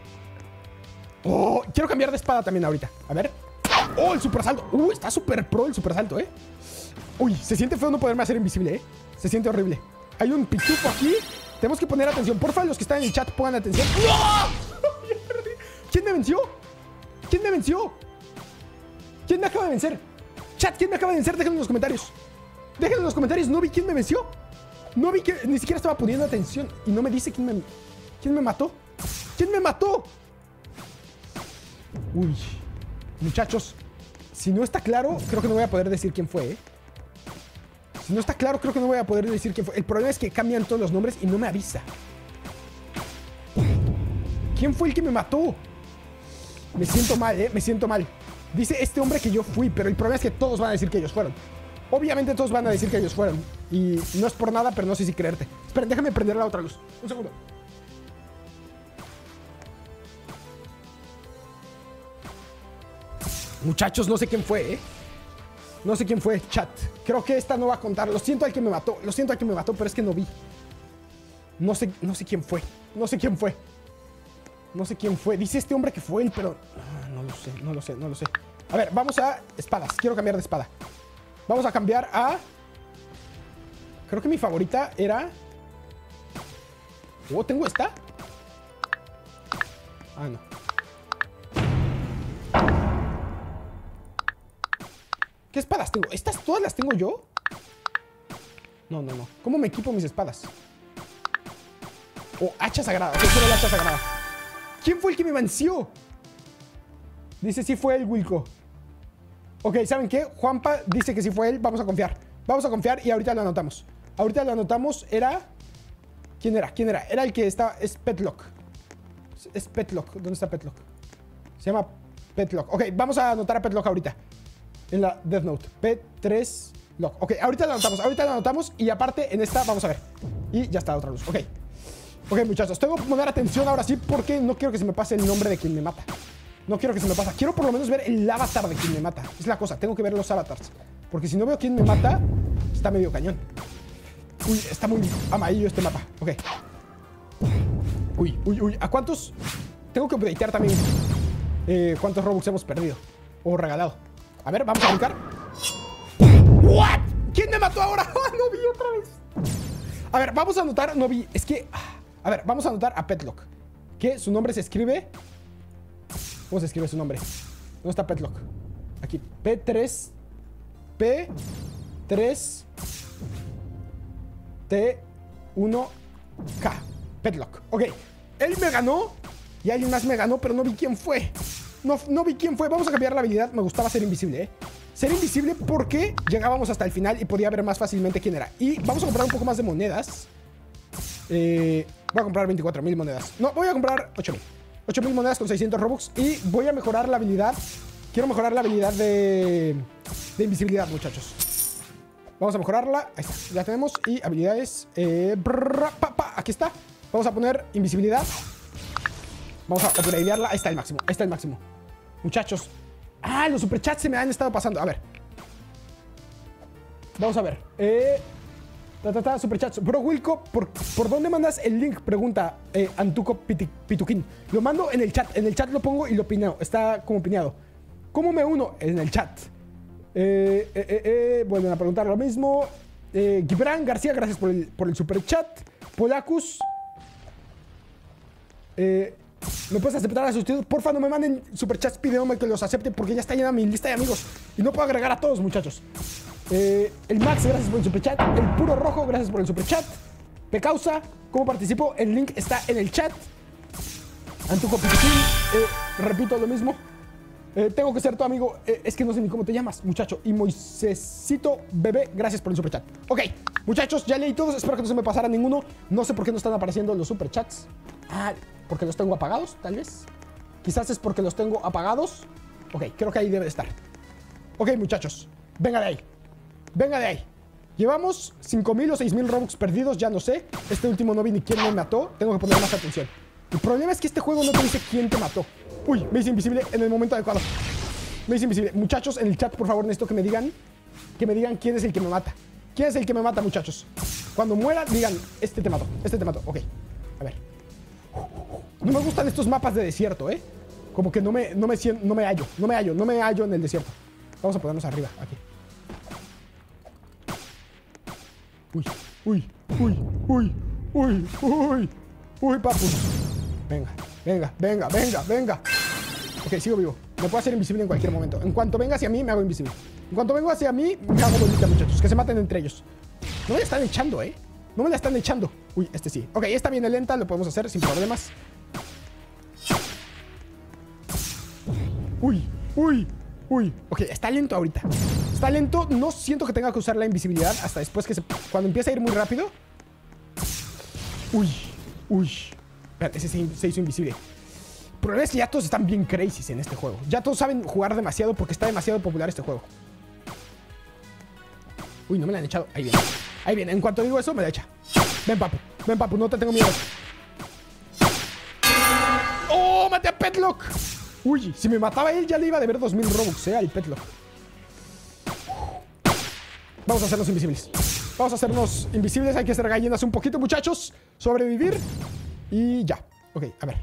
Speaker 1: Oh, quiero cambiar de espada también ahorita. A ver. Oh, el super salto. Uh, está súper pro el super salto, eh. Uy, se siente feo no poderme hacer invisible, eh. Se siente horrible. Hay un pitufo aquí. Tenemos que poner atención. Porfa, los que están en el chat pongan atención. ¡No! ¿Quién me venció? ¿Quién me venció? ¿Quién me acaba de vencer? Chat, ¿quién me acaba de vencer? Déjenlo en los comentarios. Déjenlo en los comentarios. No vi quién me venció. No vi que ni siquiera estaba poniendo atención. Y no me dice quién me... ¿Quién me mató? ¿Quién me mató? Uy, muchachos, si no está claro, creo que no voy a poder decir quién fue, ¿eh? Si no está claro, creo que no voy a poder decir quién fue. El problema es que cambian todos los nombres y no me avisa. ¿Quién fue el que me mató? Me siento mal, ¿eh? Me siento mal. Dice este hombre que yo fui, pero el problema es que todos van a decir que ellos fueron. Obviamente todos van a decir que ellos fueron. Y no es por nada, pero no sé si creerte. Esperen, déjame prender la otra luz. Un segundo. Muchachos, no sé quién fue, ¿eh? No sé quién fue, chat. Creo que esta no va a contar. Lo siento al que me mató. Lo siento al que me mató, pero es que no vi. No sé, no sé quién fue. No sé quién fue. No sé quién fue. Dice este hombre que fue él, pero... Ah, no lo sé, no lo sé, no lo sé. A ver, vamos a espadas. Quiero cambiar de espada. Vamos a cambiar a... Creo que mi favorita era... Oh, ¿tengo esta? Ah, no. ¿Qué espadas tengo? ¿Estas todas las tengo yo? No, no, no. ¿Cómo me equipo mis espadas? Oh, hacha sagrada. Yo quiero la hacha sagrada. ¿Quién fue el que me venció? Dice sí fue él, Wilco. Ok, ¿saben qué? Juanpa dice que sí fue él. Vamos a confiar. Vamos a confiar y ahorita lo anotamos. Ahorita lo anotamos. Era... ¿Quién era? ¿Quién era? Era el que estaba... Es Petlock. Es Petlock. ¿Dónde está Petlock? Se llama Petlock. Ok, vamos a anotar a Petlock ahorita. En la Death Note. P tres Lock. Ok, ahorita lo anotamos. Ahorita lo anotamos. Y aparte, en esta, vamos a ver. Y ya está, otra luz. Ok. Ok, muchachos. Tengo que poner atención ahora sí porque no quiero que se me pase el nombre de quien me mata. No quiero que se me pase. Quiero por lo menos ver el avatar de quien me mata. Es la cosa. Tengo que ver los avatars. Porque si no veo quién me mata, está medio cañón. Uy, está muy amarillo este mapa. Ok. Uy, uy, uy. ¿A cuántos? Tengo que updatear también eh, cuántos Robux hemos perdido o regalado. A ver, vamos a brincar. ¿What? ¿Quién me mató ahora? No vi otra vez. A ver, vamos a anotar. No vi. Es que... A ver, vamos a anotar a Petlock. Que su nombre se escribe... ¿Cómo se escribe su nombre? ¿Dónde está Petlock? Aquí. P tres... P tres... T uno K. Petlock. Ok. Él me ganó. Y alguien más me ganó, pero no vi quién fue. No, no vi quién fue. Vamos a cambiar la habilidad. Me gustaba ser invisible, ¿eh? Ser invisible porque llegábamos hasta el final y podía ver más fácilmente quién era. Y vamos a comprar un poco más de monedas. Eh, voy a comprar veinticuatro mil monedas. No, voy a comprar ocho mil. ocho mil monedas con seiscientos Robux. Y voy a mejorar la habilidad. Quiero mejorar la habilidad de, de invisibilidad, muchachos. Vamos a mejorarla. Ahí está. Ya tenemos. Y habilidades. Eh, brrr, pa, pa, aquí está. Vamos a poner invisibilidad. Vamos a upgradearla. Ahí está el máximo. Ahí está el máximo. Muchachos. Ah, los superchats se me han estado pasando. A ver. Vamos a ver. Eh, ta, ta, ta, superchats. Bro Wilco, ¿por, ¿por dónde mandas el link? Pregunta eh, Antuco Piti, Pituquín. Lo mando en el chat. En el chat lo pongo y lo pineo. Está como pineado. ¿Cómo me uno? En el chat. Eh, eh, eh, eh, vuelven a preguntar lo mismo. Eh, Gibran García, gracias por el, por el superchat. Polacus. Eh... ¿Me puedes aceptar a sus tíos? Porfa, no me manden superchats pidiéndome que los acepte porque ya está llena mi lista de amigos. Y no puedo agregar a todos, muchachos. Eh, el Max, gracias por el superchat. El Puro Rojo, gracias por el superchat. Pecausa, ¿cómo participo? El link está en el chat. Antuco Pichiquín, eh, repito lo mismo. Eh, tengo que ser tu amigo. Eh, es que no sé ni cómo te llamas, muchacho. Y Moisésito Bebé, gracias por el superchat. Ok, muchachos, ya leí todos. Espero que no se me pasara ninguno. No sé por qué no están apareciendo los superchats. Ah, porque los tengo apagados, tal vez. Quizás es porque los tengo apagados. Ok, creo que ahí debe de estar. Ok, muchachos, venga de ahí. Venga de ahí. Llevamos cinco mil o seis mil Robux perdidos, ya no sé. Este último no vi ni quién me mató. Tengo que poner más atención. El problema es que este juego no te dice quién te mató. Uy, me hice invisible en el momento adecuado. Me hice invisible. Muchachos, en el chat, por favor, necesito que me digan Que me digan quién es el que me mata. ¿Quién es el que me mata, muchachos? Cuando muera, digan, este te mató, este te mató. Ok, a ver. No me gustan estos mapas de desierto, ¿eh? Como que no me, no me, no me hallo, no me hallo, no me hallo en el desierto. Vamos a ponernos arriba, aquí. Uy, uy, uy, uy, uy, uy, uy, papu. Venga, venga, venga, venga, venga. Ok, sigo vivo. Me puedo hacer invisible en cualquier momento. En cuanto venga hacia mí, me hago invisible. En cuanto vengo hacia mí, me hago bolita, muchachos. Que se maten entre ellos. No me la están echando, ¿eh? No me la están echando. Uy, este sí. Ok, esta viene lenta, lo podemos hacer sin problemas. Uy, uy, uy. Ok, está lento ahorita. Está lento. No siento que tenga que usar la invisibilidad hasta después que se... Cuando empieza a ir muy rápido. Uy, uy. Espérate, ese se, se hizo invisible. El problema es que ya todos están bien crazy en este juego. Ya todos saben jugar demasiado porque está demasiado popular este juego. Uy, no me la han echado. Ahí viene. Ahí viene. En cuanto digo eso, me la echa. Ven, papu. Ven, papu. No te tengo miedo. ¡Oh! ¡Maté a Petlock! Uy, si me mataba él ya le iba a deber dos mil Robux, eh, al Petlock. Vamos a hacernos invisibles. Vamos a hacernos invisibles. Hay que ser gallinas un poquito, muchachos. Sobrevivir. Y ya. Ok, a ver.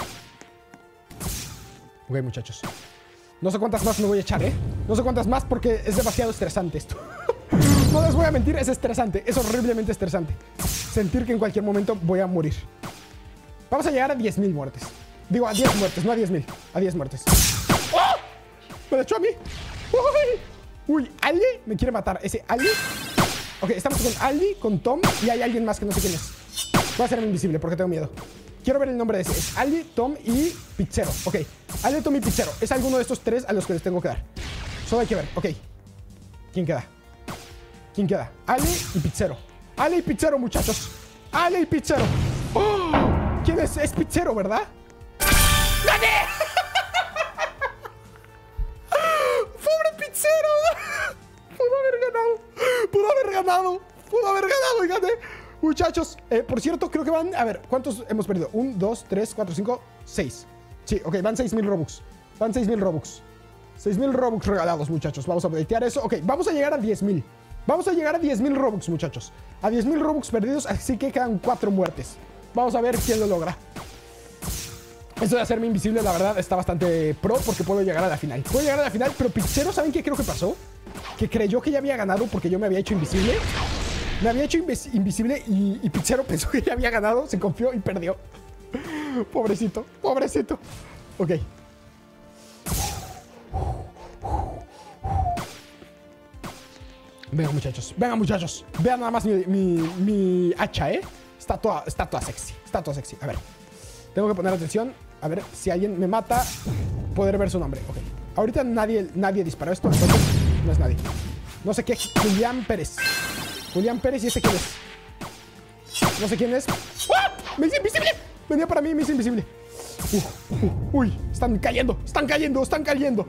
Speaker 1: Ok, muchachos. No sé cuántas más me voy a echar, ¿eh? No sé cuántas más porque es demasiado estresante esto. No les voy a mentir, es estresante. Es horriblemente estresante. Sentir que en cualquier momento voy a morir. Vamos a llegar a diez mil muertes. Digo, a diez muertes, no a diez mil. A diez muertes. ¡Oh! Me lo echó a mí. ¡Uy! Uy, Ali me quiere matar. Ese Ali. Ok, estamos con Ali, con Tom. Y hay alguien más que no sé quién es. Voy a hacerme invisible porque tengo miedo. Quiero ver el nombre de ese. Es Ali, Tom y Pizzero. Ok, Ali, Tom y Pizzero. Es alguno de estos tres a los que les tengo que dar. Solo hay que ver. Ok. ¿Quién queda? ¿Quién queda? Ali y Pizzero. Ali y Pizzero, muchachos. Ali y Pizzero. ¡Oh! ¿Quién es? Es Pizzero, ¿verdad? ¡Gané! ¡Pobre Pizzero! Pudo haber ganado. Pudo haber ganado. Pudo haber ganado y gané. Muchachos, eh, por cierto, creo que van... A ver, ¿cuántos hemos perdido? uno, dos, tres, cuatro, cinco, seis. Sí, ok, van seis mil Robux. Van seis mil Robux. seis mil Robux regalados, muchachos. Vamos a updatear eso. Ok, vamos a llegar a diez mil. Vamos a llegar a diez mil Robux, muchachos. A diez mil Robux perdidos, así que quedan cuatro muertes. Vamos a ver quién lo logra. Esto de hacerme invisible, la verdad, está bastante pro porque puedo llegar a la final. Puedo llegar a la final, pero Pizzero, ¿saben qué creo que pasó? Que creyó que ya había ganado porque yo me había hecho invisible. Me había hecho invis invisible y, y Pizzero pensó que ya había ganado, se confió y perdió. Pobrecito, pobrecito. Ok. Venga, muchachos, venga, muchachos. Vean nada más mi, mi, mi hacha, ¿eh? Está toda, está toda sexy, está toda sexy. A ver, tengo que poner atención. A ver, si alguien me mata, poder ver su nombre. Ok. Ahorita nadie, nadie disparó esto, entonces no es nadie. No sé qué. Julián Pérez. Julián Pérez, ¿y este quién es? No sé quién es. ¡Ah! ¡Me hice invisible! Venía para mí, me hice invisible. Uh, uh, uy, están cayendo, están cayendo, están cayendo.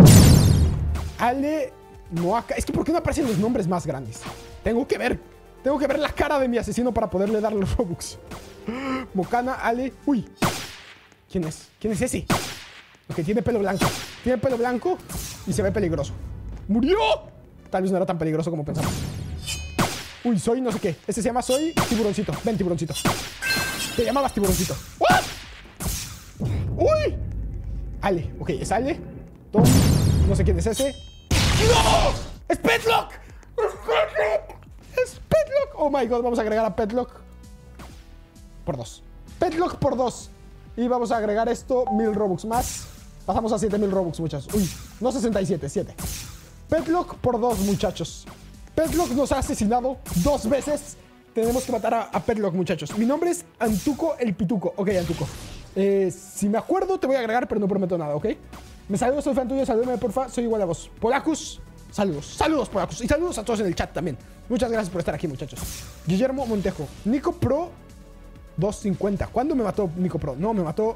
Speaker 1: Ale Moaca. Es que ¿por qué no aparecen los nombres más grandes? Tengo que ver. Tengo que ver la cara de mi asesino para poderle dar los Robux. Mocana, Ale. Uy. ¿Quién es? ¿Quién es ese? Ok, tiene pelo blanco. Tiene pelo blanco y se ve peligroso. ¡Murió! Tal vez no era tan peligroso como pensamos. Uy, soy no sé qué. Este se llama Soy Tiburoncito. Ven, Tiburoncito. Te llamabas Tiburoncito. ¡What! ¡Uy! Ale. Ok, es Ale. Tom. No sé quién es ese. ¡No! ¡Es Petlock! ¡Es Petlock! ¡Es Petlock! Oh my god, vamos a agregar a Petlock por dos. Petlock por dos. Y vamos a agregar esto, mil Robux más. Pasamos a siete mil Robux, muchachos. Uy, no sesenta y siete, siete. Petlock por dos, muchachos. Petlock nos ha asesinado dos veces. Tenemos que matar a, a Petlock, muchachos. Mi nombre es Antuco el Pituco. Ok, Antuco. Eh, si me acuerdo, te voy a agregar, pero no prometo nada, ¿ok? Me saludo, soy fan tuyo, salúdame, porfa. Soy igual a vos. Polacus, saludos. Saludos, Polacus. Y saludos a todos en el chat también. Muchas gracias por estar aquí, muchachos. Guillermo Montejo. Nico Pro doscientos cincuenta. ¿Cuándo me mató Nico Pro? No, me mató...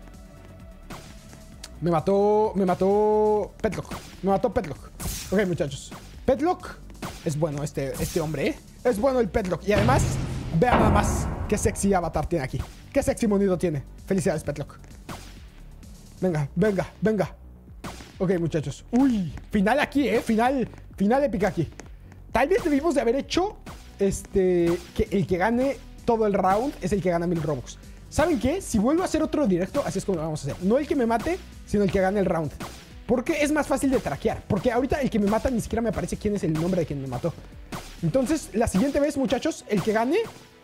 Speaker 1: Me mató... Me mató... Petlock. Me mató Petlock. Ok, muchachos. Petlock es bueno este, este hombre, ¿eh? Es bueno el Petlock. Y además, vean nada más qué sexy avatar tiene aquí. Qué sexy monito tiene. Felicidades, Petlock. Venga, venga, venga. Ok, muchachos. Uy, final aquí, ¿eh? Final, final épica aquí. Tal vez debimos de haber hecho este, que el que gane todo el round es el que gana mil Robux. ¿Saben qué? Si vuelvo a hacer otro directo, así es como lo vamos a hacer. No el que me mate, sino el que gane el round. Porque es más fácil de traquear. Porque ahorita el que me mata ni siquiera me aparece quién es el nombre de quien me mató. Entonces, la siguiente vez, muchachos, el que gane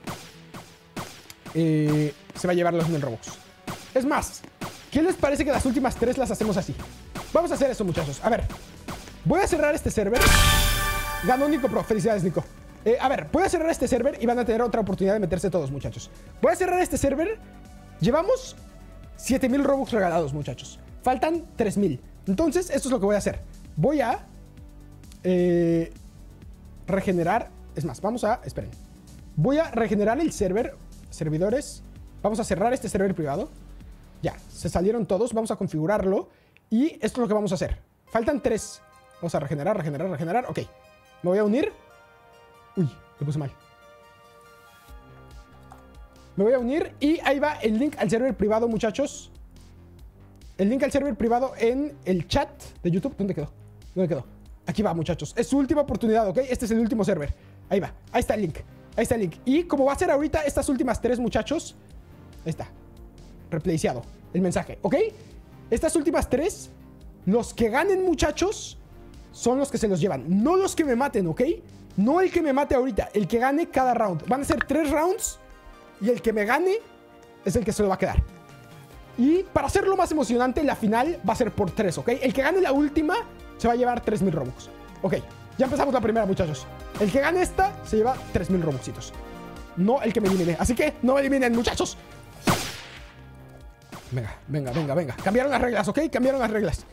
Speaker 1: eh, se va a llevar los mil Robux. Es más, ¿qué les parece que las últimas tres las hacemos así? Vamos a hacer eso, muchachos. A ver, voy a cerrar este server. Ganó Nico Pro. Felicidades, Nico. Eh, a ver, voy a cerrar este server y van a tener otra oportunidad de meterse todos, muchachos. Voy a cerrar este server. Llevamos siete mil Robux regalados, muchachos. Faltan tres mil. Entonces, esto es lo que voy a hacer. Voy a eh, regenerar. Es más, vamos a... Esperen. Voy a regenerar el server. Servidores. Vamos a cerrar este server privado. Ya, se salieron todos. Vamos a configurarlo. Y esto es lo que vamos a hacer. Faltan tres. Vamos a regenerar, regenerar, regenerar. Ok. Me voy a unir. Uy, lo puse mal. Me voy a unir y ahí va el link al server privado, muchachos. el link al server privado en el chat de YouTube. ¿Dónde quedó? ¿Dónde quedó? Aquí va, muchachos. Es su última oportunidad, ¿ok? Este es el último server. Ahí va. Ahí está el link. Ahí está el link. Y como va a ser ahorita estas últimas tres, muchachos. Ahí está. Replaceado el mensaje, ¿ok? Estas últimas tres, los que ganen, muchachos, son los que se los llevan. No los que me maten, ¿ok? No el que me mate ahorita. El que gane cada round. Van a ser tres rounds. Y el que me gane es el que se lo va a quedar. Y para hacerlo más emocionante, la final va a ser por tres, ¿ok? El que gane la última se va a llevar tres mil Robux. Ok, ya empezamos la primera, muchachos. El que gane esta se lleva tres mil Robuxitos. No el que me elimine. Así que no me eliminen, muchachos. Venga, venga, venga, venga. Cambiaron las reglas, ¿ok? Cambiaron las reglas.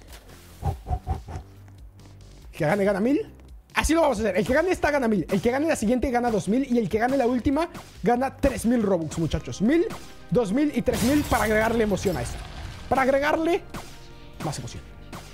Speaker 1: El que gane gana mil. Así lo vamos a hacer. El que gane esta gana mil. El que gane la siguiente gana dos mil. Y el que gane la última gana tres mil Robux, muchachos. mil, dos mil y tres mil para agregarle emoción a esto. Para agregarle más emoción.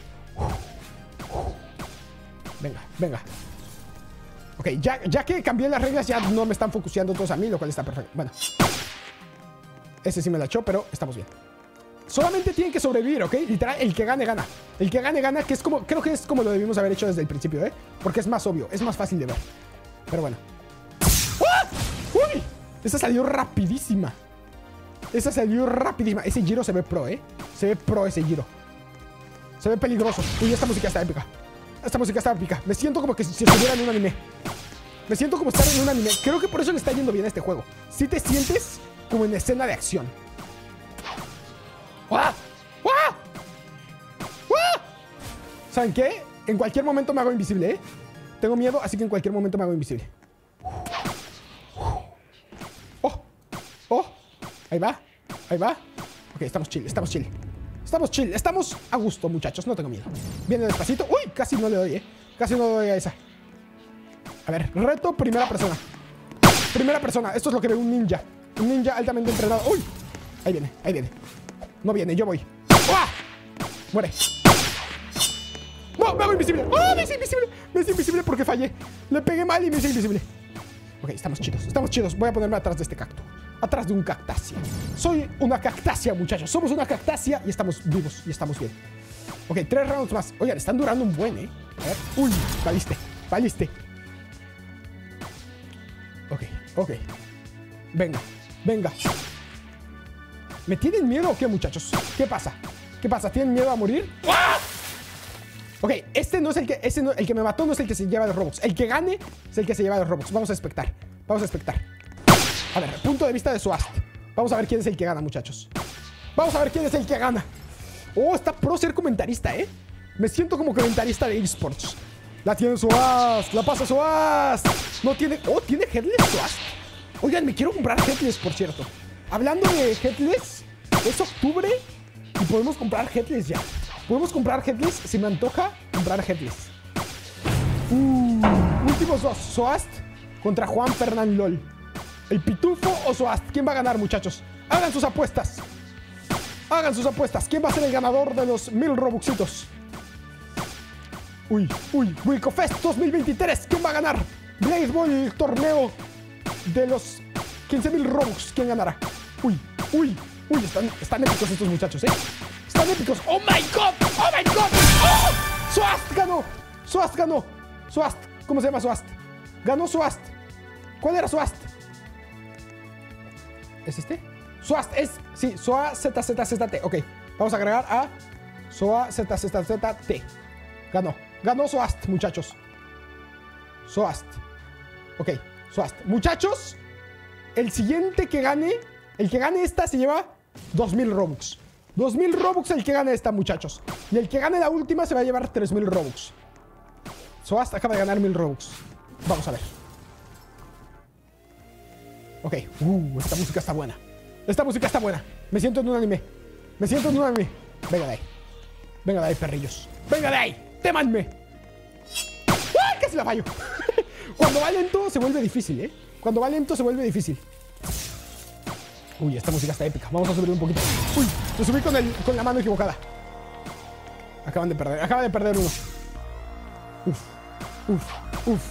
Speaker 1: Venga, venga. Ok, ya, ya que cambié las reglas, ya no me están focuseando todos a mí, lo cual está perfecto. Bueno. Ese sí me la echó, pero estamos bien. Solamente tienen que sobrevivir, ¿ok? Literal, el que gane, gana. El que gane, gana, que es como... Creo que es como lo debimos haber hecho desde el principio, ¿eh? Porque es más obvio, es más fácil de ver. Pero bueno. ¡Ah! ¡Uy! Esa salió rapidísima. Esa salió rapidísima. Ese giro se ve pro, ¿eh? Se ve pro ese giro. Se ve peligroso. Uy, esta música está épica. Esta música está épica. Me siento como que si estuviera en un anime. Me siento como estar en un anime. Creo que por eso le está yendo bien a este juego. Si te sientes como en escena de acción. ¡Guau! ¡Guau! ¡Guau! ¿Saben qué? En cualquier momento me hago invisible, ¿eh? Tengo miedo, así que en cualquier momento me hago invisible. ¡Oh! ¡Oh! Ahí va. Ahí va. Ok, estamos chill, estamos chill. Estamos chill, estamos a gusto, muchachos. No tengo miedo. Viene despacito. ¡Uy! Casi no le doy, ¿eh? Casi no le doy a esa. A ver, reto primera persona. Primera persona. Esto es lo que ve un ninja. Un ninja altamente entrenado. ¡Uy! Ahí viene, ahí viene. No viene, yo voy. ¡Ah! Muere. ¡No! ¡Me hago invisible! ¡Oh! ¡Me hice invisible! Me hice invisible porque fallé. Le pegué mal y me hice invisible. Ok, estamos chidos, estamos chidos. Voy a ponerme atrás de este cacto. Atrás de un cactácea. Soy una cactácea, muchachos. Somos una cactácea y estamos vivos y estamos bien. Ok, tres rounds más. Oigan, están durando un buen, ¿eh? A ver. ¡Uy! Valiste, valiste. Ok, ok. Venga, venga. ¿Me tienen miedo o qué, muchachos? ¿Qué pasa? ¿Qué pasa? ¿Tienen miedo a morir? ¡Ah! Ok, este no es el que... Este no, el que me mató no es el que se lleva los Robux. El que gane es el que se lleva los Robux. Vamos a expectar. Vamos a expectar. A ver, punto de vista de Soast. Vamos a ver quién es el que gana, muchachos. Vamos a ver quién es el que gana. Oh, está pro ser comentarista, ¿eh? Me siento como comentarista de eSports. La tiene Soast. La pasa Soast. No tiene... Oh, ¿tiene Headless Soast? Oigan, me quiero comprar Headless, por cierto. Hablando de Headless, es octubre y podemos comprar Headless ya. Podemos comprar Headless, si me antoja comprar Headless. Uh, últimos dos, Soast contra Juan Fernán LOL. ¿El Pitufo o Soast? ¿Quién va a ganar, muchachos? Hagan sus apuestas. Hagan sus apuestas. ¿Quién va a ser el ganador de los mil Robuxitos? Uy, uy, Wilcofest dos mil veintitrés. ¿Quién va a ganar? Blaze Ball, el torneo de los quince mil Robux. ¿Quién ganará? Uy, uy, uy, están, están épicos estos muchachos, ¿eh? Están épicos. ¡Oh, my God! ¡Oh, my God! ¡Oh! ¡Soast ganó! ¡Soast ganó! ¡Soast! ¿Cómo se llama Soast? Ganó Soast. ¿Cuál era Soast? ¿Es este? Soast es... Sí, Soa Z Z Z T. Ok, vamos a agregar a Soa Z Z Z T. Ganó. Ganó Soast, muchachos. Soast. Ok, Soast. Muchachos, el siguiente que gane... El que gane esta se lleva dos mil Robux. dos mil Robux el que gane esta, muchachos. Y el que gane la última se va a llevar tres mil Robux. Soast acaba de ganar mil Robux. Vamos a ver. Ok. Uh, esta música está buena. Esta música está buena. Me siento en un anime. Me siento en un anime. Venga de ahí. Venga de ahí, perrillos. Venga de ahí. Témanme. ¡Ah! Casi la fallo. Cuando va lento se vuelve difícil, ¿eh? Cuando va lento se vuelve difícil. Uy, esta música está épica. Vamos a subirle un poquito. Uy, lo subí con, el, con la mano equivocada. Acaban de perder. Acaba de perder uno. Uf, uf, uf.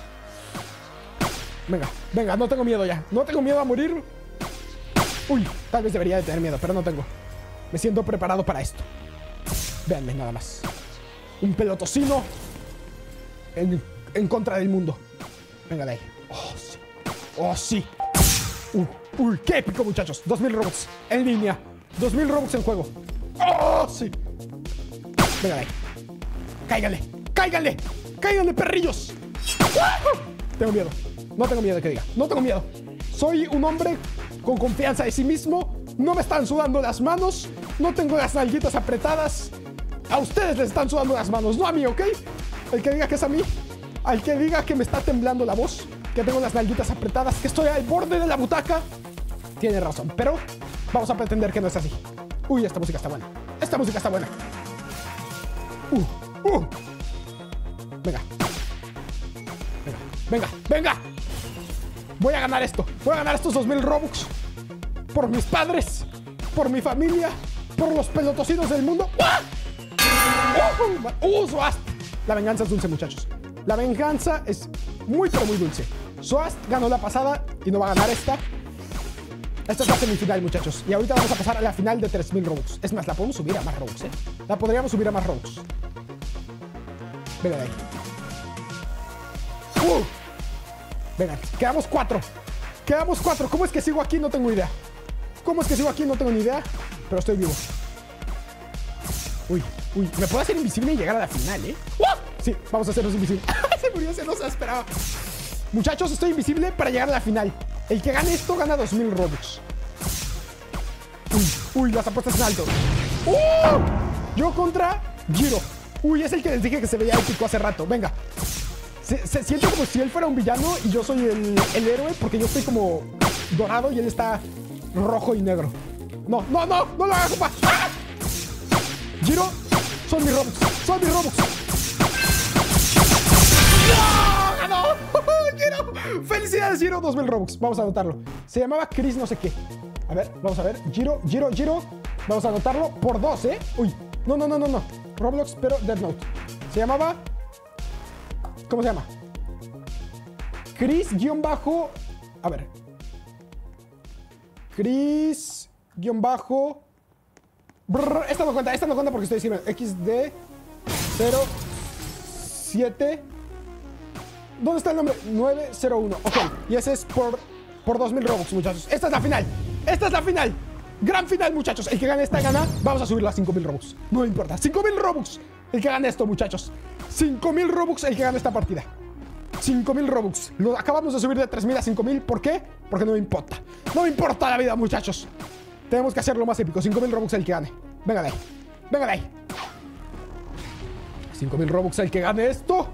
Speaker 1: Venga, venga, no tengo miedo ya. No tengo miedo a morir. Uy, tal vez debería de tener miedo, pero no tengo. Me siento preparado para esto. Véanme nada más. Un pelotocino en, en contra del mundo. Venga de ahí. Oh, sí. Oh, sí. Uh, uy, qué épico, muchachos. dos mil Robux en línea. dos mil Robux en juego. Oh, sí. Venga de ahí. Cáiganle. Cáiganle. Cáiganle, perrillos. ¡Uh! Tengo miedo. No tengo miedo de que diga. No tengo miedo. Soy un hombre con confianza de sí mismo. No me están sudando las manos. No tengo las nalguitas apretadas. A ustedes les están sudando las manos, no a mí, ¿ok? El que diga que es a mí. Al que diga que me está temblando la voz, que tengo las nalguitas apretadas, que estoy al borde de la butaca, tiene razón. Pero vamos a pretender que no es así. Uy, esta música está buena. Esta música está buena. Uh, uh. Venga. Venga, venga, venga. Voy a ganar esto. Voy a ganar estos dos mil Robux. Por mis padres. Por mi familia. Por los pelotocinos del mundo. ¡Ah! ¡Uh! ¡Uh! Zoast. La venganza es dulce, muchachos. La venganza es muy, pero muy dulce. Zoast ganó la pasada y no va a ganar esta. Esta es la semifinal, muchachos. Y ahorita vamos a pasar a la final de tres mil Robux. Es más, la podemos subir a más Robux, ¿eh? La podríamos subir a más Robux. Venga de ahí. ¡Uh! Venga, quedamos cuatro. Quedamos cuatro. ¿Cómo es que sigo aquí? No tengo idea. ¿Cómo es que sigo aquí? No tengo ni idea. Pero estoy vivo. Uy, uy. Me puedo hacer invisible y llegar a la final, ¿eh? ¡Uh! Sí, vamos a hacernos invisible. Se murió, se nos esperaba. Muchachos, estoy invisible para llegar a la final. El que gane esto gana dos mil Robux. Uy, uy, las apuestas en alto. ¡Uh! Yo contra Giro. Uy, es el que les dije que se veía épico hace rato. Venga. Se, se siente como si él fuera un villano y yo soy el, el héroe, porque yo estoy como dorado y él está rojo y negro. No, no, no, no lo hagas, compa. ¡Ah! Giro, son mis Robux, son mis Robux. ¡No! ¡Ganó! Giro, felicidades, Giro, dos mil Robux. Vamos a anotarlo. Se llamaba Chris no sé qué. A ver, vamos a ver. Giro, Giro, Giro. Vamos a anotarlo por dos, ¿eh? Uy, no, no, no, no, no. Roblox, pero Death Note. Se llamaba... ¿Cómo se llama? Chris guión bajo... A ver. Chris guión bajo... Brr, esta no cuenta, esta no cuenta porque estoy diciendo X D cero siete. ¿Dónde está el nombre? nueve cero uno. Ok, y ese es por, por dos mil Robux, muchachos. Esta es la final. Esta es la final. Gran final, muchachos. El que gane esta gana. Vamos a subirla a cinco mil Robux. No me importa. cinco mil Robux. El que gane esto, muchachos. cinco mil Robux el que gane esta partida. cinco mil Robux. Lo acabamos de subir de tres mil a cinco mil. ¿Por qué? Porque no me importa. No me importa la vida, muchachos. Tenemos que hacerlo más épico. cinco mil Robux el que gane. Venga de ahí. Venga de ahí. cinco mil Robux el que gane esto.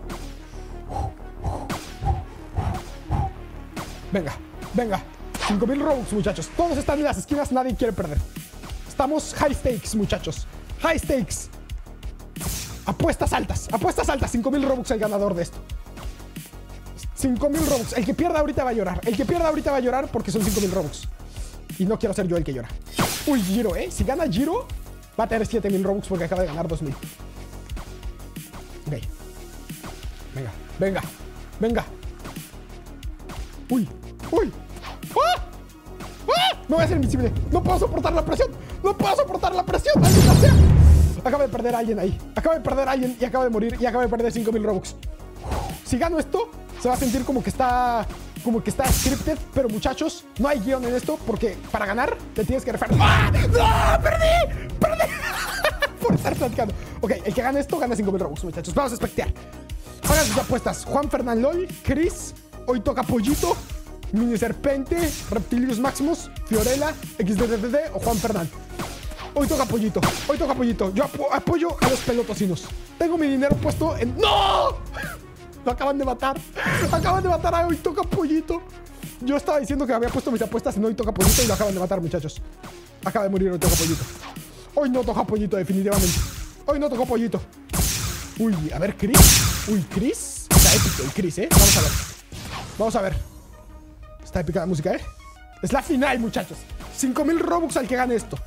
Speaker 1: Venga, venga. cinco mil Robux, muchachos. Todos están en las esquinas, nadie quiere perder. Estamos high stakes, muchachos. High stakes. Apuestas altas, apuestas altas. cinco mil Robux el ganador de esto. cinco mil Robux. El que pierda ahorita va a llorar. El que pierda ahorita va a llorar porque son cinco mil Robux. Y no quiero ser yo el que llora. Uy, Giro, ¿eh? Si gana Giro, va a tener siete mil Robux porque acaba de ganar dos mil. Ok. Venga, venga, venga. Uy, uy. ¡Ah! ¡Ah! Me voy a hacer invisible. No puedo soportar la presión. No puedo soportar la presión. ¡Maldita sea! Acaba de perder a alguien ahí. Acaba de perder a alguien y acaba de morir. Y acaba de perder cinco mil Robux. Si gano esto, se va a sentir como que está... Como que está scripted. Pero muchachos, no hay guión en esto. Porque para ganar, te tienes que referir. ¡Ah! ¡No! ¡Perdí! ¡Perdí! Por estar platicando. Ok, el que gane esto, gana cinco mil Robux, muchachos. Vamos a espectear. Hagan sus apuestas. Juan Fernán LOL, Chris... Hoy toca Pollito, Mini Serpente, Reptilius Maximus, Fiorella, X D D D o Juan Fernán. Hoy toca Pollito, hoy toca Pollito. Yo apo apoyo a los pelotocinos. Tengo mi dinero puesto en... ¡No! Lo acaban de matar. Acaban de matar a Hoy toca Pollito. Yo estaba diciendo que había puesto mis apuestas en Hoy toca Pollito y lo acaban de matar, muchachos. Acaba de morir Hoy toca Pollito. Hoy no toca Pollito, definitivamente. Hoy no tocó Pollito. Uy, a ver, Chris. Uy, Chris. Está épico el Chris, ¿eh? Vamos a ver. Vamos a ver. Está épica la música, ¿eh? Es la final, muchachos. cinco mil Robux al que gane esto.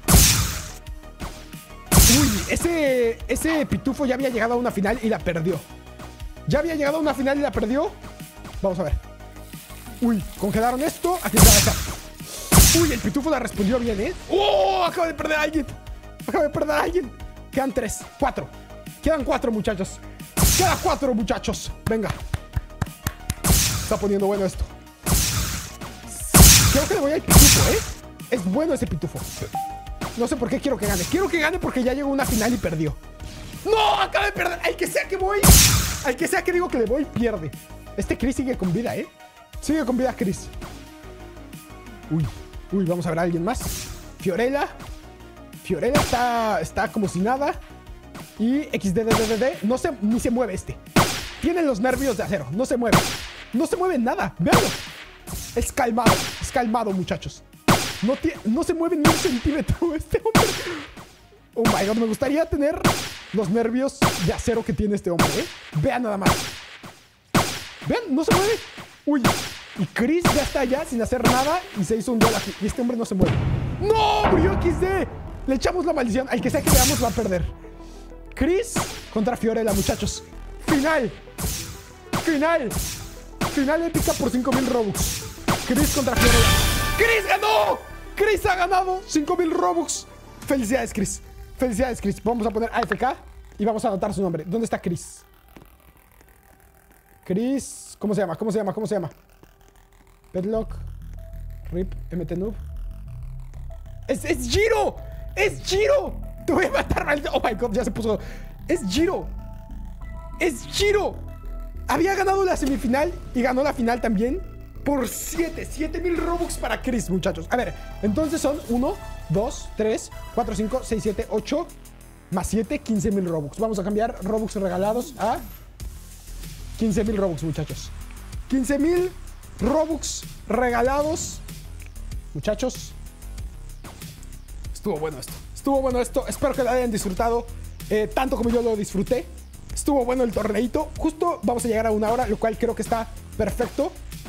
Speaker 1: Uy, ese, ese pitufo ya había llegado a una final y la perdió. Ya había llegado a una final y la perdió. Vamos a ver. Uy, congelaron esto. Aquí está esa. Uy, el pitufo la respondió bien, ¿eh? ¡Oh! Acaba de perder a alguien. Acabo de perder a alguien. Quedan tres, cuatro. Quedan cuatro, muchachos. Quedan cuatro, muchachos. Venga. Está poniendo bueno esto. Creo que le voy al pitufo, ¿eh? Es bueno ese pitufo. No sé por qué quiero que gane. Quiero que gane porque ya llegó a una final y perdió. ¡No! Acaba de perder. Al que sea que voy. Al que sea que digo que le voy, pierde. Este Chris sigue con vida, ¿eh? Sigue con vida Chris. Uy. Uy, vamos a ver a alguien más. Fiorella. Fiorella está, está como si nada. Y X D D D D. No se, ni se mueve este. Tiene los nervios de acero. No se mueve. No se mueve nada. Veanlo. Es calmado. Es calmado, muchachos. No, no se mueve ni un centímetro este hombre. Oh my god, me gustaría tener los nervios de acero que tiene este hombre, ¿eh? Vean nada más. Vean, no se mueve. Uy. Y Chris ya está allá sin hacer nada y se hizo un gol aquí. Y este hombre no se mueve. ¡No! ¡Murió X D! Le echamos la maldición. Al que sea que veamos va a perder. Chris contra Fiorella, muchachos. Final. Final. Final épica por cinco mil Robux. Chris contra Fiorella. ¡Chris ganó! ¡Chris ha ganado cinco mil Robux! Felicidades, Chris. Felicidades, Chris. Vamos a poner A F K y vamos a anotar su nombre. ¿Dónde está Chris? Chris... ¿Cómo se llama? ¿Cómo se llama? ¿Cómo se llama? Pedlock. Rip. M T Noob. ¡Es, es Giro! ¡Es Giro! Te voy a matar, maldito. Oh my god, ya se puso. ¡Es Giro! ¡Es Giro! Había ganado la semifinal y ganó la final también. Por siete, siete mil Robux para Chris, muchachos. A ver, entonces son uno, dos, tres, cuatro, cinco, seis, siete, ocho más siete, quince mil Robux. Vamos a cambiar Robux regalados a quince mil Robux, muchachos. quince mil Robux regalados. Muchachos, estuvo bueno esto. Estuvo bueno esto. Espero que lo hayan disfrutado eh, tanto como yo lo disfruté. Estuvo bueno el torneito. Justo vamos a llegar a una hora, lo cual creo que está perfecto.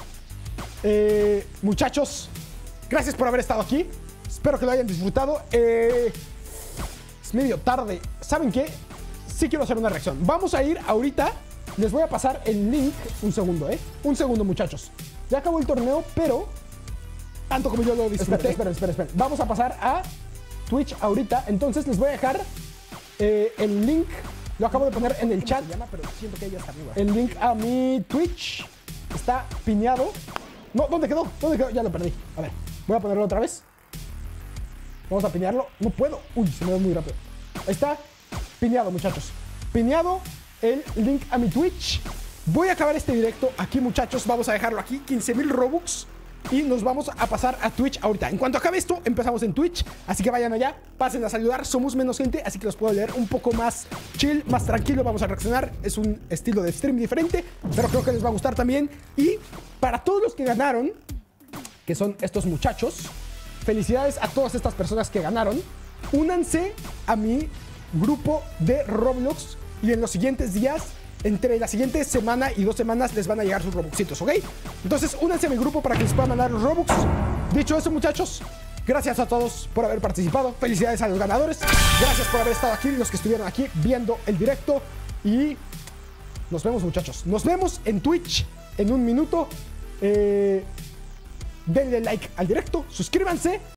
Speaker 1: Eh, muchachos, gracias por haber estado aquí. Espero que lo hayan disfrutado. Eh, es medio tarde. ¿Saben qué? Sí quiero hacer una reacción. Vamos a ir ahorita. Les voy a pasar el link. Un segundo, ¿eh? Un segundo, muchachos. Ya acabó el torneo, pero tanto como yo lo disfruté. Espera, espera, espera. Vamos a pasar a Twitch ahorita. Entonces les voy a dejar eh, el link. Lo acabo de poner en el chat. Se llama, pero siento que ella está arriba. El link a mi Twitch está piñado. No, ¿dónde quedó? ¿Dónde quedó? Ya lo perdí. A ver, voy a ponerlo otra vez. Vamos a pinearlo. No puedo. Uy, se me ve muy rápido. Ahí está. Pineado, muchachos. Pineado el link a mi Twitch. Voy a acabar este directo aquí, muchachos. Vamos a dejarlo aquí. quince mil Robux. Y nos vamos a pasar a Twitch ahorita. En cuanto acabe esto, empezamos en Twitch. Así que vayan allá, pasen a saludar. Somos menos gente, así que los puedo leer un poco más chill, más tranquilo. Vamos a reaccionar. Es un estilo de stream diferente, pero creo que les va a gustar también. Y para todos los que ganaron, que son estos muchachos, felicidades a todas estas personas que ganaron. Únanse a mi grupo de Roblox. Y en los siguientes días, entre la siguiente semana y dos semanas, les van a llegar sus Robuxitos, ¿ok? Entonces, únanse a mi grupo para que les puedan mandar los Robux. Dicho eso, muchachos, gracias a todos por haber participado. Felicidades a los ganadores. Gracias por haber estado aquí, los que estuvieron aquí viendo el directo. Y nos vemos, muchachos. Nos vemos en Twitch en un minuto. Eh, denle like al directo, suscríbanse.